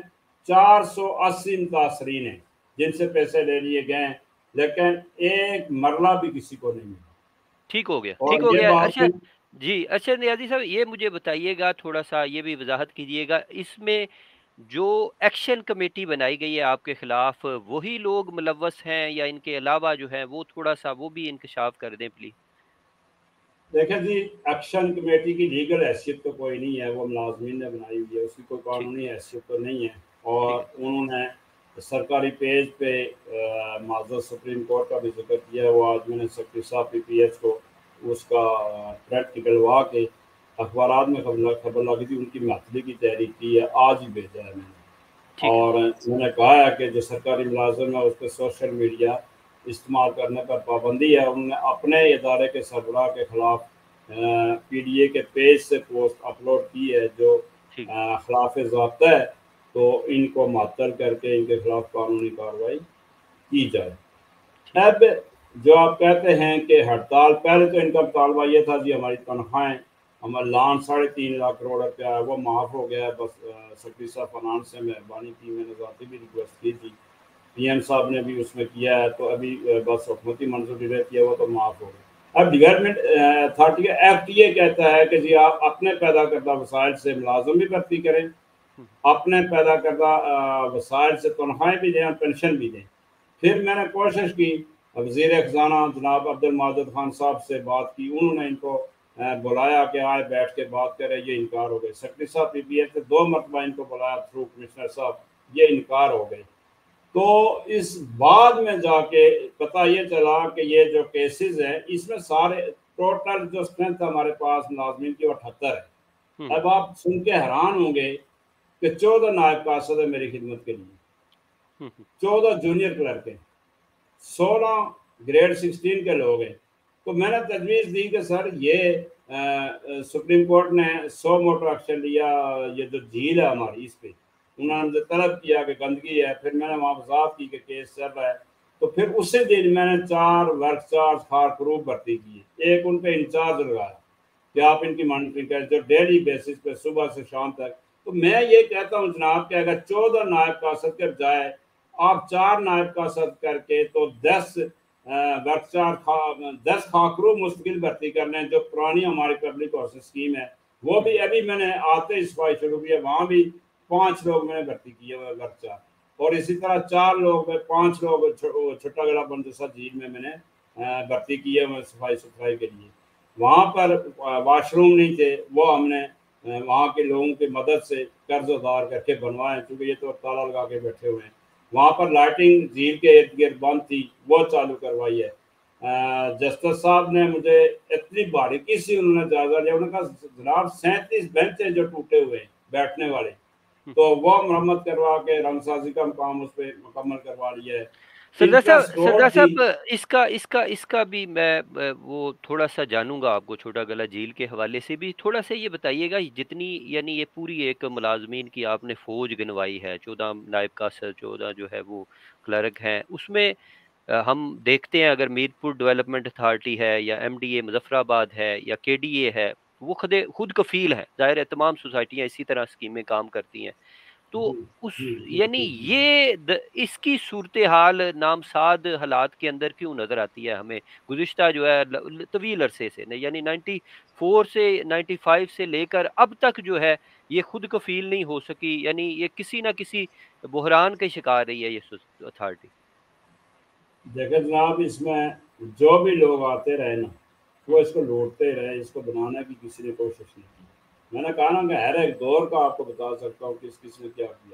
480 متاثرین ہیں جن سے پیسے لے لیے گئے ہیں، لیکن ایک مرلہ بھی کسی کو نہیں ملا. ٹھیک ہو گیا اور ٹھیک ہو یہ گیا بات اچھا جی اچھا نیازی صاحب یہ مجھے بتائیے گا، تھوڑا سا یہ بھی وضاحت کیجیے گا، اس میں جو ایکشن کمیٹی بنائی گئی ہے آپ کے خلاف، وہی لوگ ملوث ہیں یا ان کے علاوہ جو ہیں وہ تھوڑا سا وہ بھی انکشاف کر دیں پلیز. دیکھیں جی ایکشن کمیٹی کی لیگل حیثیت تو کوئی نہیں ہے، وہ ملازمین نے بنائی ہوئی ہے، اس کی کوئی ٹھیک قانونی حیثیت تو نہیں ہے. ٹھیک اور ہے انہوں نے سرکاری پیج پہ معزز سپریم کورٹ کا بھی ذکر کیا ہے. وہ آج میں نے سیکرٹری صاحب پی پی ایچ کو اس کا تھریٹ نکلوا کے اخبارات میں خبر لگی تھی، ان کی معطلی کی تحریک کی ہے، آج ہی بھیجا ہے میں نے. ٹھیک ہے اور میں نے کہا ہے کہ جو سرکاری ملازم ہے اس پہ سوشل میڈیا استعمال کرنے پر پابندی ہے. انہوں نے اپنے ادارے کے سربراہ کے خلاف پی ڈی اے کے پیج سے پوسٹ اپلوڈ کی ہے جو ٹھیک خلاف ضابطہ ہے، تو ان کو معطل کر کے ان کے خلاف قانونی کارروائی کی جائے. ٹھیک اب جو آپ کہتے ہیں کہ ہڑتال، پہلے تو ان کا مطالبہ یہ تھا جی ہماری تنخواہیں، ہمارا لان 3.5 لاکھ کروڑ روپیہ ہے وہ معاف ہو گیا ہے. بس سیکرٹری صاحب فنانس سے مہربانی کی، میں نے ذاتی بھی ریکویسٹ کی تھی، پی ایم صاحب نے بھی اس میں کیا ہے، تو ابھی بس حکومتی منظوری رہتی ہے وہ تو معاف ہو گئی. اب ڈیولپمنٹ اتھارٹی کا ایکٹ یہ کہتا ہے کہ جی آپ اپنے پیدا کردہ وسائل سے ملازم بھی بھرتی کریں، اپنے پیدا کردہ وسائل سے تنخواہیں بھی دیں اور پینشن بھی دیں. پھر میں نے کوشش کی، وزیر خزانہ جناب عبد الماجد خان صاحب سے بات کی، انہوں نے ان کو بلایا کہ آئے بیٹھ کے بات کریں، یہ انکار ہو گئے. سیکرٹری صاحب پی پی ایچ سے 2 مرتبہ ان کو بلایا تھرو کمشنر صاحب، یہ انکار ہو گئے. تو اس بعد میں جا کے پتہ یہ چلا کہ یہ جو کیسز ہیں اس میں سارے ٹوٹل جو اسٹرینتھ ہمارے پاس ملازمین کی 78 ہے. ہے اب آپ سن کے حیران ہوں گے کہ 14 نائب قاصد ہے میری خدمت کے لیے، 14 جونیئر کلرک ہیں، 16 گریڈ 16 کے لوگ ہیں. تو میں نے تجویز دی کہ سر یہ سپریم کورٹ نے 100 موٹر ایکشن لیا، یہ جو جھیل ہے ہماری اس پہ انہوں نے مجھے طلب کیا کہ گندگی ہے. پھر میں نے وہاں وضاحت کی کہ کیس چل رہا ہے. تو پھر اسی دن میں نے 4 ورک چارج خار فروغ بھرتی کی، ایک ان پہ انچارج لگایا کہ آپ ان کی مانیٹرنگ کریں جو ڈیلی بیسس پہ صبح سے شام تک. تو میں یہ کہتا ہوں جناب کہ اگر 14 نائب قاصد کے بجائے آپ 4 نائب قاصد کر کے تو 10 10 خاکرو مستقل بھرتی کر لیں، جو پرانی ہماری پبلک ہاؤسنگ اسکیم ہے وہ بھی ابھی میں نے آتے ہی صفائی شروع کی ہے، وہاں بھی 5 لوگ میں نے بھرتی کیے ہوئے ورک چارج. اور اسی طرح 4 لوگ 5 لوگ چھوٹا گڑا بندوسا جھیل میں نے بھرتی کی ہے صفائی ستھرائی کے لیے. وہاں پر واش روم نہیں تھے، وہ ہم نے وہاں کے لوگوں کی مدد سے قرض ادار کر کے بنوائے، کیونکہ یہ تو تالا لگا کے بیٹھے ہوئے ہیں. وہاں پر لائٹنگ جھیل کے ارد گرد بند تھی، وہ چالو کروائی ہے. جسٹس صاحب نے مجھے اتنی باریکی سے انہوں نے جائزہ لیا، انہوں نے کہا جناب 37 بینچ ہیں جو ٹوٹے ہوئے ہیں بیٹھنے والے، تو وہ مرمت کروا کے رنگ سازی کا کام اس پہ مکمل کروا لیا ہے. انفراسٹور کی اس کا بھی میں وہ تھوڑا سا جانوں گا آپ کو، چھوٹا گلہ جھیل کے حوالے سے بھی تھوڑا سا یہ بتائیے گا، جتنی یعنی یہ پوری ایک ملازمین کی آپ نے فوج گنوائی ہے، 14 نائب کاسر، 14 جو ہے وہ کلرک ہیں، اس میں ہم دیکھتے ہیں اگر میر پور ڈیولپمنٹ اتھارٹی ہے یا ایم ڈی اے مظفر آباد ہے یا کے ڈی اے ہے، وہ خود کفیل ہے، ظاہر ہے تمام سوسائٹیاں اسی طرح اسکیمیں کام کرتی ہیں، تو جی اس جی یعنی بالکل جی یہ اس کی صورتحال نامساد حالات کے اندر کیوں نظر آتی ہے ہمیں گزشتہ جو ہے طویل عرصے سے، یعنی 94 سے 95 سے لے کر اب تک جو ہے یہ خود کفیل نہیں ہو سکی، یعنی یہ کسی نہ کسی بحران کے شکار رہی ہے یہ اتھارٹی۔ دیکھیں جناب، اس میں جو بھی لوگ آتے رہے نا وہ اس کو لوٹتے رہے، اس کو بنانے کی کسی نے کوشش نہیں کی۔ میں نے کہا نا کہ ہر ایک دور کا آپ کو بتا سکتا ہوں کس کس نے کیا کیا۔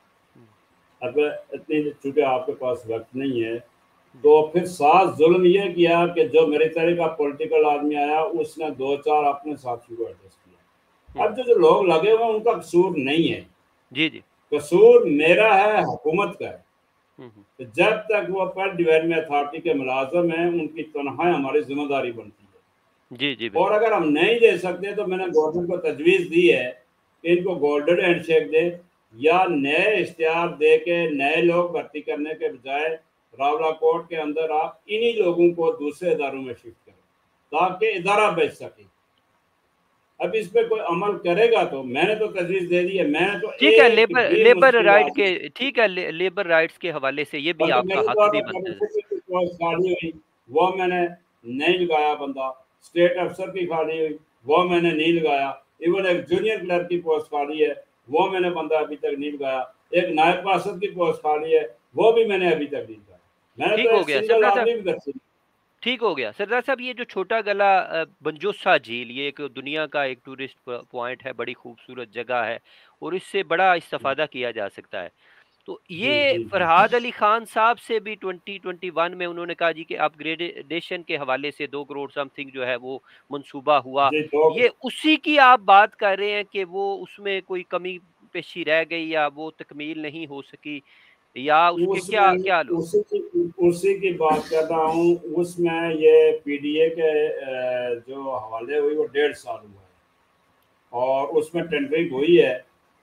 اب اتنی چونکہ آپ کے پاس وقت نہیں ہے، تو پھر ساتھ ظلم یہ کیا کہ جو میری طرح کا پولیٹیکل آدمی آیا اس نے دو چار اپنے ساتھیوں کو ایڈجسٹ کیا۔ اب جو لوگ لگے ہوئے ہیں ان کا قصور نہیں ہے، جی جی قصور میرا ہے، حکومت کا ہے۔ ہوں ہوں کہ جب تک وہ پر ڈیولپمنٹ اتھارٹی کے ملازم ہیں ان کی تنخواہیں ہماری ذمہ داری بنتی ہے، جی جی اور بالکل اگر ہم نہیں دے سکتے تو میں نے گورنمنٹ کو تجویز دی ہے کہ ان کو گولڈن ہینڈ شیک دے، یا نئے اشتہار دے کے نئے لوگ بھرتی کرنے کے بجائے راولا کوٹ کے اندر آپ انہی لوگوں کو دوسرے اداروں میں شفٹ کریں تاکہ ادارہ بچ سکے۔ اب اس پہ کوئی عمل کرے گا تو میں نے تو تجویز دے دی ہے، میں نے تو ٹھیک ہے، ایک بھی لیبر مشکل رائٹ کے آدمی، ٹھیک ہے لیبر رائٹس کے حوالے سے یہ بھی بلکہ آپ کا میرے حق طور بھی پر بنتا ہے۔ کمیونٹی کی پوسٹ خالی ہوئی وہ میں نے نہیں لگایا، بندہ اسٹیٹ افسر کی خالی ہوئی وہ میں نے نہیں لگایا، ایون ایک جونیئر کلرک کی پوسٹ خالی ہے وہ میں نے بندہ ابھی تک نہیں لگایا، ایک نائب پارشد کی پوسٹ خالی ہے وہ بھی میں نے ابھی تک نہیں لگایا۔ میں نے تو ٹھیک ایک ہو گیا سنگل سردار صاحب، آدمی بھی کر سکتا۔ ٹھیک ہو گیا سردار صاحب، یہ جو چھوٹا گلہ بنجوسا جھیل، یہ ایک دنیا کا ایک ٹورسٹ پوائنٹ ہے، بڑی خوبصورت جگہ ہے اور اس سے بڑا استفادہ کیا جا سکتا ہے، تو جی یہ جی جی فرحاد علی خان صاحب سے بھی 2021 میں انہوں نے کہا جی کہ اپ گریڈیشن کے حوالے سے 2 کروڑ سم تھنگ جو ہے وہ منصوبہ ہوا، جی تو یہ اسی کی آپ بات کر رہے ہیں کہ وہ اس میں کوئی کمی پیشی رہ گئی یا وہ تکمیل نہیں ہو سکی، یا اس کے اس میں کیا کیا لو؟ اسی کی بات کر رہا ہوں، اس میں یہ پی ڈی اے کے جو حوالے ہوئی وہ 1.5 سال ہوا ہے، اور اس میں ٹینڈرنگ ہوئی ہے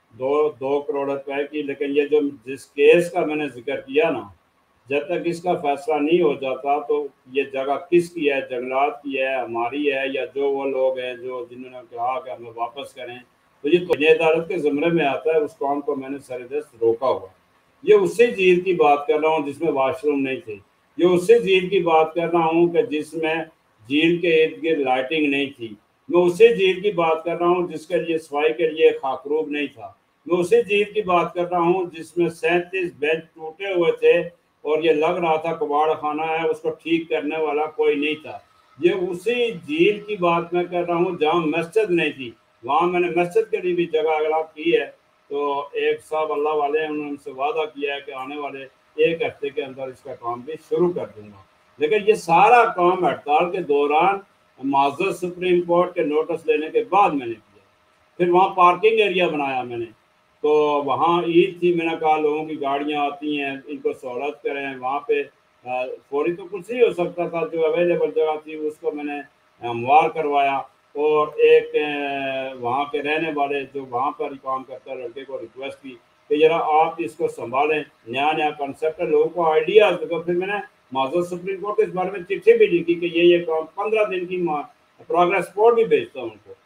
2 کروڑ روپے کی، لیکن یہ جو جس کیس کا میں نے ذکر کیا نا، جب تک اس کا فیصلہ نہیں ہو جاتا تو یہ جگہ کس کی ہے، جنگلات کی ہے، ہماری ہے، یا جو وہ لوگ ہیں جو جنہوں نے کہا کہ ہمیں واپس کریں، تو یہ تو عدالت کے زمرے میں آتا ہے، اس کام کو میں نے سر دست روکا ہوا۔ یہ اسی جھیل کی بات کر رہا ہوں جس میں واش روم نہیں تھی، یہ اسی جھیل کی بات کر رہا ہوں کہ جس میں جھیل کے ارد گرد لائٹنگ نہیں تھی، میں اسی جھیل کی بات کر رہا ہوں جس کے لیے صفائی کے لیے خاکروب نہیں تھا، میں اسی جھیل کی بات کر رہا ہوں جس میں 37 بینچ ٹوٹے ہوئے تھے اور یہ لگ رہا تھا کباڑ خانہ ہے، اس کو ٹھیک کرنے والا کوئی نہیں تھا۔ یہ اسی جھیل کی بات میں کر رہا ہوں جہاں مسجد نہیں تھی، وہاں میں نے مسجد کے لیے بھی جگہ اغراق کی ہے، تو ایک صاحب اللہ والے ہیں، انہوں نے سے وعدہ کیا ہے کہ آنے والے 1 ہفتے کے اندر اس کا کام بھی شروع کر دوں گا۔ لیکن یہ سارا کام ہڑتال کے دوران معزز سپریم کورٹ کے نوٹس لینے کے بعد میں نے کیا۔ پھر وہاں پارکنگ ایریا بنایا میں نے، تو وہاں عید تھی، میں نے کہا لوگوں کی گاڑیاں آتی ہیں ان کو سہولت کریں، وہاں پہ فوری تو کچھ نہیں ہو سکتا تھا، جو اویلیبل جگہ تھی اس کو میں نے ہموار کروایا، اور ایک وہاں کے رہنے والے جو وہاں پر کام کرتا ہے لڑکے کو ریکویسٹ کی کہ ذرا آپ اس کو سنبھالیں، نیا نیا کنسیپٹ ہے، لوگوں کو آئیڈیاز دے۔ پھر میں نے معزز سپریم کورٹ کو اس بارے میں چٹھی بھی لکھی کہ یہ کام 15 دن کی پروگریس رپورٹ بھی بھیجتا ہوں ان کو،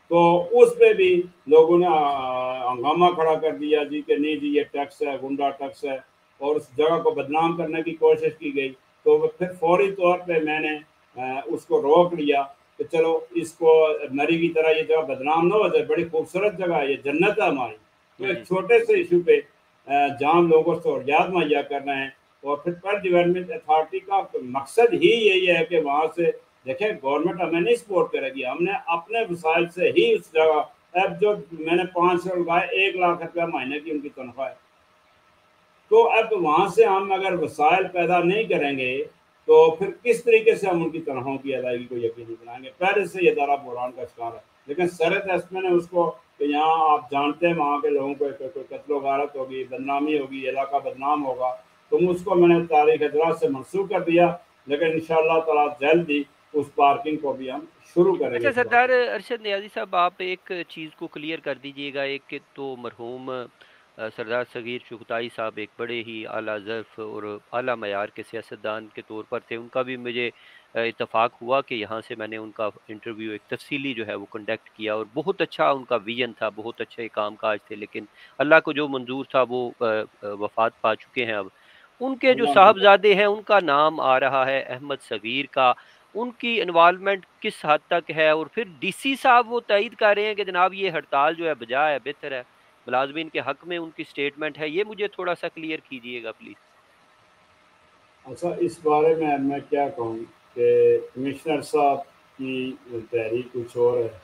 تو اس پہ بھی لوگوں نے ہنگامہ کھڑا کر دیا جی کہ نہیں جی یہ ٹیکس ہے، گنڈا ٹیکس ہے، اور اس جگہ کو بدنام کرنے کی کوشش کی گئی، تو پھر فوری طور پہ میں نے اس کو روک لیا کہ چلو اس کو نری کی طرح یہ جگہ بدنام نہ ہو جائے، بڑی خوبصورت جگہ ہے، یہ جنت ہے ہماری، تو ایک جی چھوٹے سے ایشو پہ جہاں لوگوں کو سہولیات مہیا کر رہے ہیں، اور پھر پر ڈیولپمنٹ اتھارٹی کا مقصد ہی یہی ہے کہ وہاں سے دیکھیں گورنمنٹ ہمیں نہیں سپورٹ کرے گی، ہم نے اپنے وسائل سے ہی اس جگہ، اب جو میں نے 500 لگائے 1 لاکھ روپیہ مہینے کی ان کی تنخواہ ہے، تو اب وہاں سے ہم اگر وسائل پیدا نہیں کریں گے تو پھر کس طریقے سے ہم ان کی تنخواہوں کی ادائیگی کو یقینی بنائیں گے؟ پہلے سے یہ ادارہ بحران کا شکار ہے، لیکن سر دست میں نے اس کو کہ یہاں آپ جانتے ہیں وہاں کے لوگوں کو کوئی قتل و غارت ہوگی، بدنامی ہوگی، علاقہ بدنام ہوگا، تو اس کو میں نے تاریخ اجراء سے منسوخ کر دیا، لیکن انشاءاللہ تعالیٰ جلد ہی اس پارکنگ کو بھی ہم شروع کریں گے اچھا اس بار۔ سردار ارشد نیازی صاحب، آپ ایک چیز کو کلیئر کر دیجئے گا، ایک کہ تو مرحوم سردار صغیر چغتائی صاحب ایک بڑے ہی اعلیٰ ظرف اور اعلیٰ معیار کے سیاستدان کے طور پر تھے، ان کا بھی مجھے اتفاق ہوا کہ یہاں سے میں نے ان کا انٹرویو ایک تفصیلی جو ہے وہ کنڈکٹ کیا، اور بہت اچھا ان کا ویژن تھا، بہت اچھے کام کاج تھے، لیکن اللہ کو جو منظور تھا وہ وفات پا چکے ہیں اب۔ ان کے جو اللہ نے صاحبزادے ہیں ان کا نام آ رہا ہے احمد صغیر کا، ان کی انوالومنٹ کس حد تک ہے؟ اور پھر ڈی سی صاحب وہ تائید کر رہے ہیں کہ جناب یہ ہڑتال جو ہے بجا ہے، بہتر ہے، ملازمین کے حق میں ان کی سٹیٹمنٹ ہے، یہ مجھے تھوڑا سا کلیئر کیجئے گا پلیز۔ اچھا، اس بارے میں کیا کہوں کہ کمشنر صاحب کی تحریر کچھ اور ہے،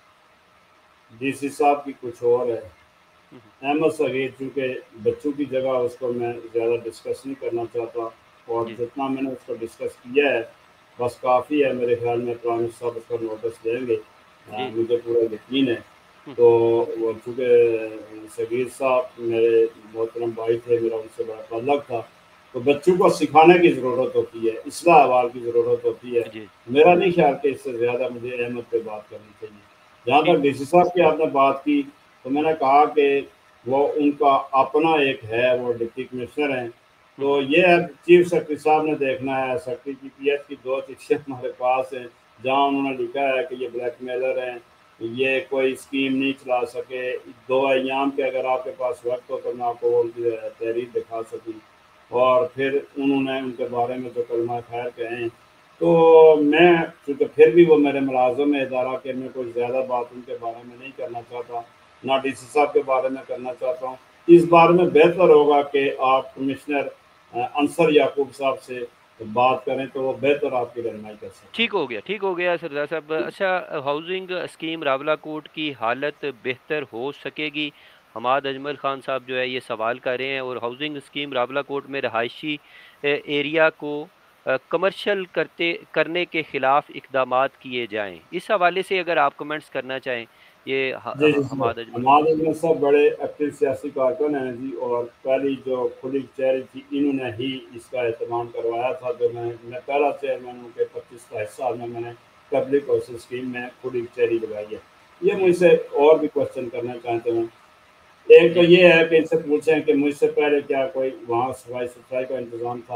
ڈی سی صاحب کی کچھ اور ہے۔ احمد صغیر چونکہ بچوں کی جگہ اس کو میں زیادہ ڈسکس نہیں کرنا چاہتا، اور جی جتنا میں نے اس کو ڈسکس کیا ہے بس کافی ہے، میرے خیال میں پرائم منسٹر صاحب اس پر نوٹس دیں گے، جی جی۔ مجھے پورا یقین ہے۔ تو وہ چونکہ صغیر صاحب میرے محترم بھائی تھے، میرا ان سے بڑا تعلق تھا، تو بچوں کو سکھانے کی ضرورت ہوتی ہے، اصلاح احوال کی ضرورت ہوتی ہے۔ جی میرا نہیں خیال کہ اس سے زیادہ مجھے احمد پہ بات کرنی چاہیے۔ جہاں ٹھیک۔ تک ڈی سی صاحب کی آپ نے بات کی، تو میں نے کہا کہ وہ ان کا اپنا ایک ہے، وہ ڈپٹی کمشنر ہیں، تو یہ ہے چیف سیکرٹری صاحب نے دیکھنا ہے۔ سیکرٹری کی پی ایس کی 2 چٹھیاں ہمارے پاس ہیں جہاں انہوں نے لکھا ہے کہ یہ بلیک میلر ہیں، یہ کوئی اسکیم نہیں چلا سکے۔ 2 ایام کے اگر آپ کے پاس وقت ہو تو میں آپ کو ان کی تحریر دکھا سکوں، اور پھر انہوں نے ان کے بارے میں جو کلمہ خیر کہے ہیں، تو میں چونکہ پھر بھی وہ میرے ملازم ادارہ کے، میں کوئی زیادہ بات ان کے بارے میں نہیں کرنا چاہتا، نہ ڈی سی صاحب کے بارے میں کرنا چاہتا ہوں۔ اس بارے میں بہتر ہوگا کہ آپ کمشنر انصر یعقوب صاحب سے بات کریں، تو وہ بہتر آپ کی رہنمائی کر سکتے ٹھیک ہو گیا، ٹھیک ہو گیا سردار صاحب۔ ہیں۔ اچھا، ہاؤسنگ اسکیم راولہ کوٹ کی حالت بہتر ہو سکے گی؟ حماد اجمل خان صاحب جو ہے یہ سوال کر رہے ہیں، اور ہاؤسنگ اسکیم راولہ کوٹ میں رہائشی ایریا کو کمرشل کرنے کے خلاف اقدامات کیے جائیں، اس حوالے سے اگر آپ کمنٹس کرنا چاہیں، یہ جی جی سر، حماد اجمل حماد اجمل صاحب بڑے ایکٹیو سیاسی کارکن ہیں جی، اور پہلی جو کھلی چہری تھی انہوں نے ہی اس کا اہتمام کروایا تھا، جو میں پہلا چیئرمین ہوں کہ 25 کا حصہ میں نے پبلک ہاؤس اسکیم میں کھلی چہری لگائی ہے۔ یہ جی مجھ سے اور بھی کوشچن کرنا چاہتے ہیں۔ ایک تو جی یہ ہے کہ ان سے پوچھیں کہ مجھ سے پہلے کیا کوئی وہاں صفائی ستھرائی کا انتظام تھا؟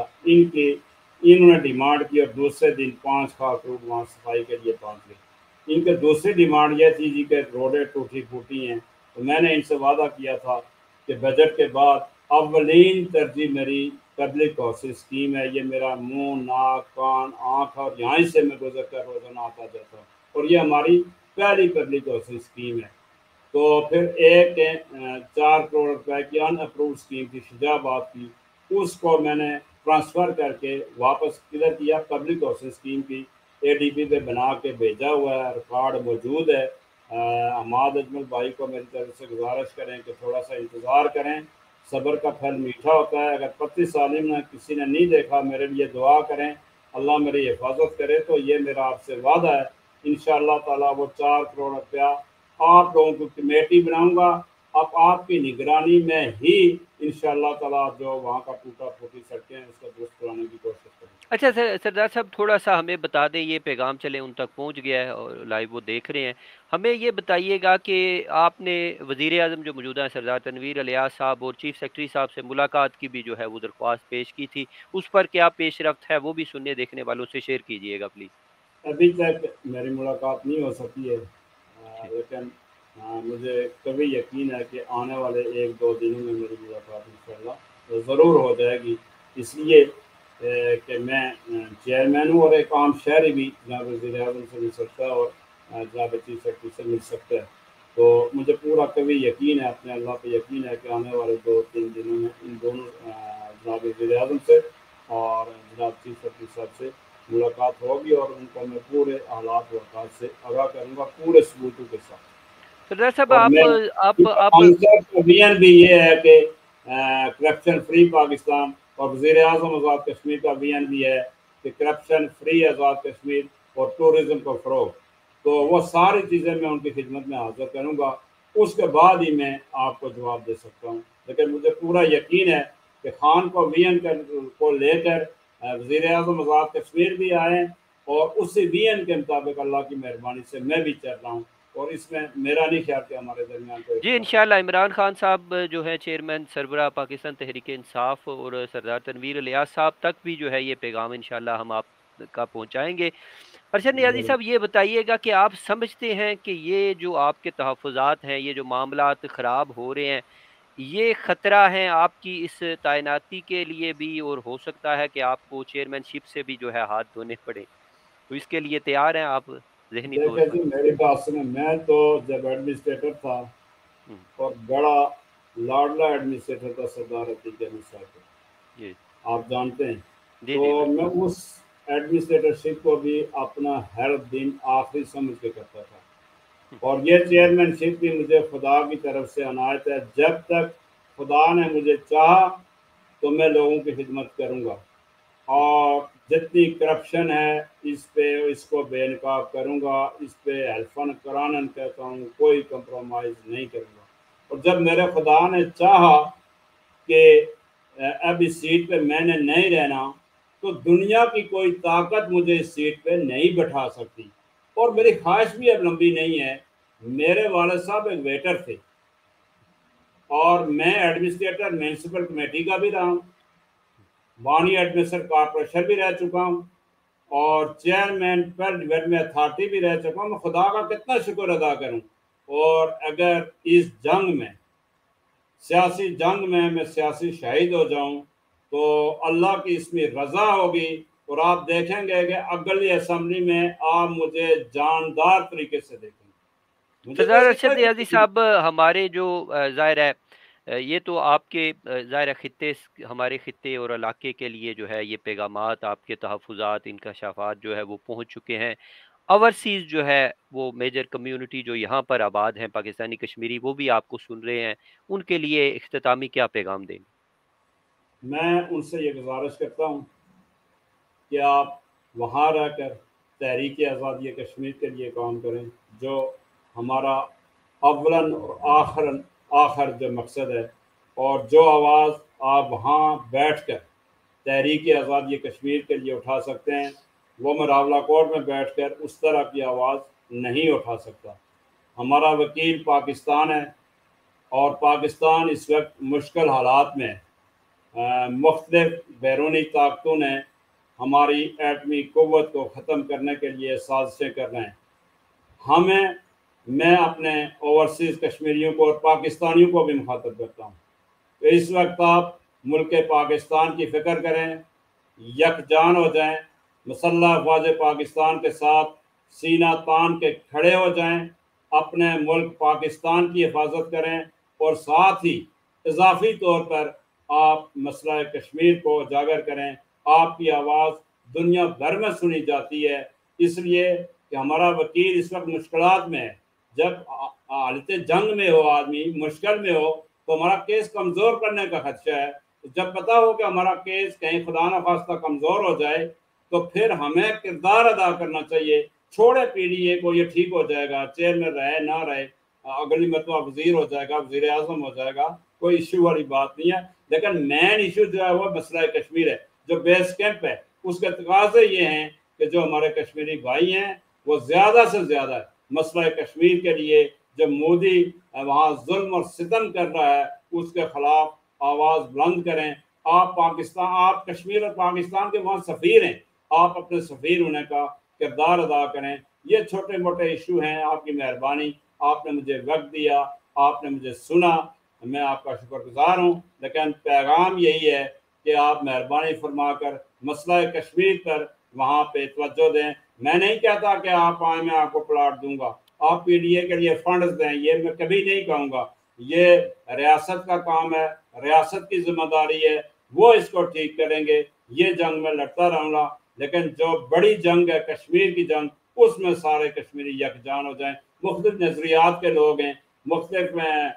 انہوں نے ڈیمانڈ کی، اور دوسرے دن 5 خاک روڈ وہاں صفائی کے لیے پہنچ گئے۔ ان کے دوسری ڈیمانڈ یہ تھی جی کہ روڈیں ٹوٹی پھوٹی ہیں، تو میں نے ان سے وعدہ کیا تھا کہ بجٹ کے بعد اولین ترجیح میری پبلک ہاؤس اسکیم ہے، یہ میرا منہ ناک کان آنکھ اور یہاں سے میں گزر کر روزانہ آتا جاتا ہوں، اور یہ ہماری پہلی پبلک ہاؤس اسکیم ہے۔ تو پھر ایک 4 کروڑ روپے کی ان اپروڈ اسکیم تھی شجاع آباد کی، اس کو میں نے ٹرانسفر کر کے واپس کدھر کیا؟ پبلک ہاؤس اسکیم کی اے ڈی پی پہ بنا کے بھیجا ہوا ہے، ریکارڈ موجود ہے۔ حماد اجمل بھائی کو میری طرف سے گزارش کریں کہ تھوڑا سا انتظار کریں، صبر کا پھل میٹھا ہوتا ہے۔ اگر 25 سالم نے کسی نے نہیں دیکھا، میرے لیے دعا کریں، اللہ میری حفاظت کرے۔ تو یہ میرا آپ سے وعدہ ہے، انشاءاللہ تعالیٰ وہ 4 کروڑ روپیہ آپ لوگوں کی کمیٹی بناؤں گا، اب آپ کی نگرانی میں ہی انشاءاللہ تعالیٰ جو وہاں کا ٹوٹا پھوٹی سڑکیں ہیں اس کو درست کرانے کی کوشش کریں گے۔ اچھا سردار صاحب، تھوڑا سا ہمیں بتا دیں، یہ پیغام چلے ان تک پہنچ گیا ہے اور لائیو وہ دیکھ رہے ہیں، ہمیں یہ بتائیے گا کہ آپ نے وزیر اعظم جو موجودہ ہیں سردار تنویر الیاس صاحب اور چیف سیکرٹری صاحب سے ملاقات کی بھی جو ہے وہ درخواست پیش کی تھی، اس پر کیا پیش رفت ہے وہ بھی سننے دیکھنے والوں سے شیئر کیجیے گا پلیز۔ ابھی تک میری ملاقات نہیں ہو سکی ہے، ٹھیک۔ لیکن مجھے کبھی یقین ہے کہ آنے والے 1-2 دنوں میں میری ملاقات انشاءاللہ ضرور ہو جائے گی، اس لیے کہ میں چیئرمین ہوں، اور ایک عام شہری بھی جناب وزیر اعظم سے مل سکتا ہے اور جناب چیف سیکرٹری سے مل سکتا ہے۔ تو مجھے پورا کبھی یقین ہے، اپنے اللہ پہ یقین ہے کہ آنے والے 2-3 دنوں میں ان دونوں جناب وزیر اعظم سے اور جناب چیف سیکرٹری صاحب سے ملاقات ہوگی، اور ان کو میں پورے حالات و اوقات سے آگاہ کروں گا، پورے ثبوتوں کے ساتھ۔ سردار صاحب اور میں آپ آنسر کا ویژن بھی یہ ہے کہ کرپشن فری پاکستان، اور وزیر اعظم آزاد کشمیر کا ویژن بھی ہے کہ کرپشن فری آزاد کشمیر اور ٹورزم کو فروغ۔ تو وہ ساری چیزیں میں ان کی خدمت میں حاضر کروں گا، اس کے بعد ہی میں آپ کو جواب دے سکتا ہوں، لیکن مجھے پورا یقین ہے کہ خان کو وین کو لے کر وزیر اعظم آزاد کشمیر بھی آئے اور اسی وین کے مطابق اللہ کی مہربانی سے میں بھی چل رہا ہوں، اور اس میں میرا نہیں خیال کہ ہمارے درمیان کوئی جی اختلاف انشاءاللہ عمران خان صاحب جو ہے چیئرمین سربراہ پاکستان تحریک انصاف، اور سردار تنویر الیاس صاحب تک بھی جو ہے یہ پیغام انشاءاللہ ہم آپ کا پہنچائیں گے۔ ارشد نیازی ہے۔ صاحب یہ بتائیے گا کہ آپ سمجھتے ہیں کہ یہ جو آپ کے تحفظات ہیں، یہ جو معاملات خراب ہو رہے ہیں، یہ خطرہ ہیں آپ کی اس تعیناتی کے لیے بھی، اور ہو سکتا ہے کہ آپ کو چیئرمین شپ سے بھی جو ہے ہاتھ دھونے پڑے، تو اس کے لیے تیار ہیں آپ ذہنی طور دیکھیں پر؟ جی میری بات سنیں، میں تو جب ایڈمنسٹریٹر تھا ہوں، اور بڑا لاڈلا ایڈمنسٹریٹر تھا سردار عتیق احمد صاحب کا، جی آپ جانتے ہیں، جی تو جی میں بالکل۔ اس ایڈمنسٹریٹرشپ کو بھی اپنا ہر دن آخری سمجھ کے کرتا تھا، ہوں، اور یہ چیئرمین شپ بھی مجھے خدا کی طرف سے عنایت ہے۔ جب تک خدا نے مجھے چاہا تو میں لوگوں کی خدمت کروں گا، ہوں، اور جتنی کرپشن ہے اس کو بے نقاب کروں گا، اس پہ حلفاً قرآن کہتا ہوں کوئی کمپرومائز نہیں کروں گا۔ اور جب میرے خدا نے چاہا کہ اب اس سیٹ پہ میں نے نہیں رہنا، تو دنیا کی کوئی طاقت مجھے اس سیٹ پہ نہیں بٹھا سکتی، اور ہوں، میری خواہش بھی اب لمبی نہیں ہے۔ میرے والد صاحب ایک ویٹر تھے، اور میں ایڈمنسٹریٹر میونسپل کمیٹی کا بھی رہا ہوں، وانی ایڈمنسٹریٹر کارپوریشن بھی رہ چکا ہوں، اور چیئرمین پر ڈیولپمنٹ اتھارٹی بھی رہ چکا ہوں۔ میں خدا کا کتنا شکر ادا کروں، اور اگر اس جنگ میں، سیاسی جنگ میں سیاسی شہید ہو جاؤں تو اللہ کی اس میں رضا ہوگی، اور آپ دیکھیں گے کہ اگلی اسمبلی میں آپ مجھے جاندار طریقے سے دیکھیں گے، مجھے تو سردار اس کی ارشد کوئی نیازی پرواہ صاحب، ہمارے جو ظاہر ہے یہ تو آپ کے ظاہر ہے خطے، ہمارے خطے اور علاقے کے لیے جو ہے یہ پیغامات، آپ کے تحفظات، انکشافات جو ہے وہ پہنچ چکے ہیں۔ اوورسیز جو ہے وہ میجر کمیونٹی جو یہاں پر آباد ہیں پاکستانی کشمیری، وہ بھی آپ کو سن رہے ہیں، ان کے لیے اختتامی کیا پیغام دیں گے؟ میں ان سے یہ گزارش کرتا ہوں کہ آپ وہاں رہ کر تحریک آزادی کشمیر کے لیے کام کریں، جو ہمارا اولاً اور آخر جو مقصد ہے، اور جو آواز آپ وہاں بیٹھ کر تحریک آزادی کشمیر کے لیے اٹھا سکتے ہیں، وہ میں راولہ کوٹ میں بیٹھ کر اس طرح کی آواز نہیں اٹھا سکتا۔ ہمارا وکیل پاکستان ہے، اور پاکستان اس وقت مشکل حالات میں مختلف بیرونی طاقتوں نے ہماری ایٹمی قوت کو ختم کرنے کے لیے سازشیں کر رہے ہیں۔ ہمیں میں اپنے اوورسیز کشمیریوں کو اور پاکستانیوں کو بھی مخاطب کرتا ہوں کہ اس وقت آپ ملک پاکستان کی فکر کریں، یکجان ہو جائیں، مسلح افواج پاکستان کے ساتھ سینہ تان کے کھڑے ہو جائیں، اپنے ملک پاکستان کی حفاظت کریں، اور ساتھ ہی اضافی طور پر آپ مسئلہ کشمیر کو اجاگر کریں۔ آپ کی آواز دنیا بھر میں سنی جاتی ہے، اس لیے کہ ہمارا وکیل اس وقت مشکلات میں ہے۔ جب حالت جنگ میں ہو، آدمی مشکل میں ہو، تو ہمارا کیس کمزور کرنے کا خدشہ ہے۔ جب پتا ہو کہ ہمارا کیس کہیں خدا نخواستہ کمزور ہو جائے، تو پھر ہمیں کردار ادا کرنا چاہیے۔ چھوڑے پی ڈی اے کو، یہ ٹھیک ہو جائے گا، چیئر میں رہے نہ رہے، اگلی مرتبہ وزیر ہو جائے گا، وزیر اعظم ہو جائے گا، کوئی ایشو والی بات نہیں ہے، لیکن مین ایشو جو ہے وہ مسئلہ کشمیر ہے، جو بیس کیمپ ہے۔ اس کے تقاضے یہ ہیں کہ جو ہمارے کشمیری بھائی ہیں وہ زیادہ سے زیادہ مسئلہ کشمیر کے لیے، جب مودی وہاں ظلم اور ستم کر رہا ہے، اس کے خلاف آواز بلند کریں۔ آپ کشمیر اور پاکستان کے وہاں سفیر ہیں، آپ اپنے سفیر ہونے کا کردار ادا کریں۔ یہ چھوٹے موٹے ایشو ہیں، آپ کی مہربانی، آپ نے مجھے وقت دیا، آپ نے مجھے سنا، میں آپ کا شکر گزار ہوں، لیکن پیغام یہی ہے کہ آپ مہربانی فرما کر مسئلہ کشمیر پر وہاں پہ توجہ دیں۔ میں نہیں کہتا کہ آپ آئیں میں آپ کو پلاٹ دوں گا، آپ پی ڈی اے کے لیے فنڈز دیں، یہ میں کبھی نہیں کہوں گا۔ یہ ریاست کا کام ہے، ریاست کی ذمہ داری ہے، وہ اس کو ٹھیک کریں گے۔ یہ جنگ میں لڑتا رہوں گا، لیکن جو بڑی جنگ ہے کشمیر کی جنگ، اس میں سارے کشمیری یکجان ہو جائیں۔ مختلف نظریات کے لوگ ہیں، مختلف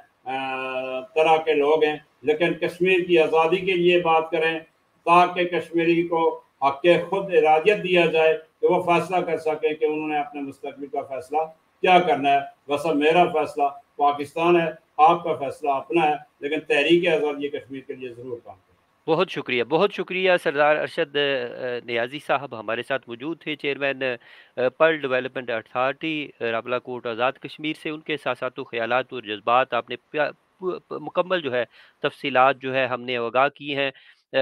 طرح کے لوگ ہیں، لیکن کشمیر کی آزادی کے لیے بات کریں، تاکہ کشمیری کو حق خود ارادیت دیا جائے کہ وہ فیصلہ کر سکیں کہ انہوں نے اپنے مستقبل کا فیصلہ کیا کرنا ہے۔ ویسا میرا فیصلہ پاکستان ہے، آپ کا فیصلہ اپنا ہے، لیکن تحریک آزادی کشمیر کے لیے ضرور کام کریں۔ बहुत शुक्रिया सरदार अरशद नियाज़ी साहब हमारे साथ मौजूद थे, chairman Pearl development authority Rawalakot Azad Kashmir से। उनके साथ-साथ ख़यालात और जज़्बात आपने मुकम्मल जो है तफ़सीलात जो है हमने आगाह की हैं।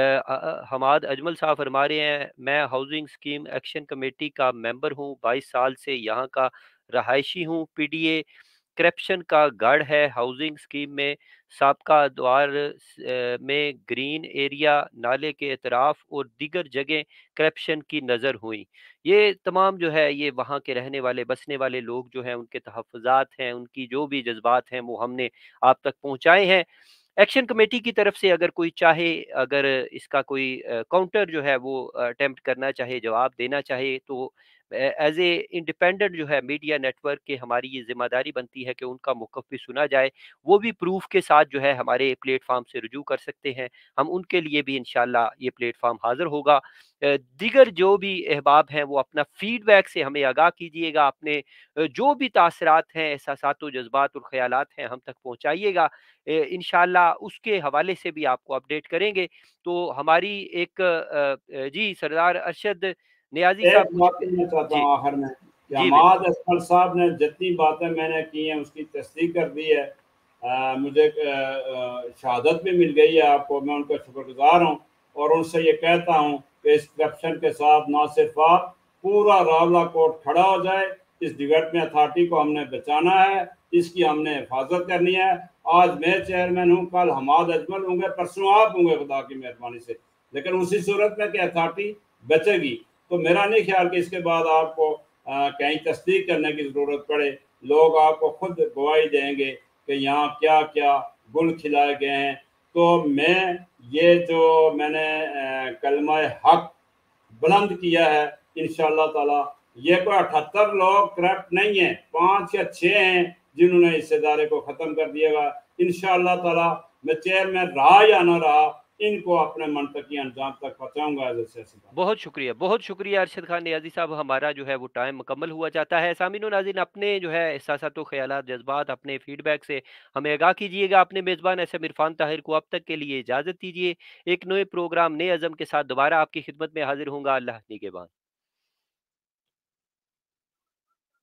हमाद अजमल साहब फरमा रहे हैं, मैं हाउसिंग स्कीम एक्शन कमेटी का मेंबर हूँ, 22 साल से यहाँ का रहायशी हूँ। पीडीए करप्शन का गढ़ है। हाउसिंग स्कीम में साबका द्वार में ग्रीन एरिया, नाले के एतराफ़ और दीगर जगह करप्शन की नज़र हुई। ये तमाम जो है ये वहाँ के रहने वाले बसने वाले लोग जो हैं उनके तहफ़्फ़ुज़ात हैं, उनकी जो भी जज़्बात हैं वो हमने आप तक पहुँचाए हैं। एक्शन कमेटी की तरफ से अगर कोई चाहे, अगर इसका कोई काउंटर जो है वो अटेम्प्ट करना चाहे, जवाब देना चाहे, तो एज़ ए इंडिपेंडेंट जो है मीडिया नेटवर्क के हमारी ये ज़िम्मेदारी बनती है कि उनका मौक़िफ़ भी सुना जाए। वो भी प्रूफ़ के साथ जो है हमारे प्लेटफ़ॉर्म से रुजू कर सकते हैं। हम उनके लिए भी इंशाअल्लाह ये प्लेटफ़ॉर्म हाज़िर होगा। दीगर जो भी अहबाब हैं वो अपना फ़ीडबैक से हमें आगाह कीजिएगा। अपने जो भी तासरात हैं, एहसासात व जज़्बात और ख़यालात हैं हम तक पहुँचाइएगा। इंशाअल्लाह उसके हवाले से भी आपको अपडेट करेंगे। तो हमारी एक जी सरदार अरशद नियाज़ी एक साहब कुछ बात कहना चाहता जी, हूँ आखिर में कि जी हमाद बिल्कुल। असफल साहब ने जितनी बातें मैंने की हैं उसकी तस्दीक कर दी है। मुझे शहादत भी मिल गई है आपको, मैं उनका शुक्रगुजार हूँ और उनसे ये कहता हूँ कि इस करप्शन के साथ ना सिर्फ आप, पूरा रावला कोर्ट खड़ा हो जाए। इस डिवेलपमेंट अथॉरिटी को हमने बचाना है, इसकी हमने हिफाजत करनी है। आज मैं चेयरमैन हूँ, कल हमाद अजमल होंगे, परसों आप होंगे खुदा की मेहरबानी से, लेकिन उसी सूरत में कि अथॉरिटी बचेगी। तो मेरा नहीं ख्याल कि इसके बाद आपको कहीं तस्दीक करने की ज़रूरत पड़े। लोग आपको खुद गवाही देंगे कि यहाँ क्या क्या गुल खिलाए गए हैं। तो मैं ये जो मैंने कलमा हक बुलंद किया है, इंशाअल्लाह ताला ये कोई 78 लोग करप्ट नहीं है, 5 या 6 हैं जिन्होंने इस इदारे को ख़त्म कर दिएगा। इंशाअल्लाह ताला मैं चेयरमैन रहा या ना रहा, इनको अपने मनतकी अंजाम तक पहुँचाऊँगा एज़ अ सियासतदान। बहुत शुक्रिया अरशद खान नियाज़ी साहब। हमारा जो है वो टाइम मुकम्मल हुआ चाहता है। सामीन व नाज़रीन अपने जो है एहसासात व ख़यालात, जज़्बात अपने फ़ीडबैक से हमें आगाह कीजिएगा। अपने मेज़बान एसएम इरफ़ान ताहिर को अब तक के लिए इजाज़त दीजिए। एक नए प्रोग्राम, नए अज़म के साथ दोबारा आपकी खिदमत में हाज़िर होऊँगा। अल्लाह निगहबान।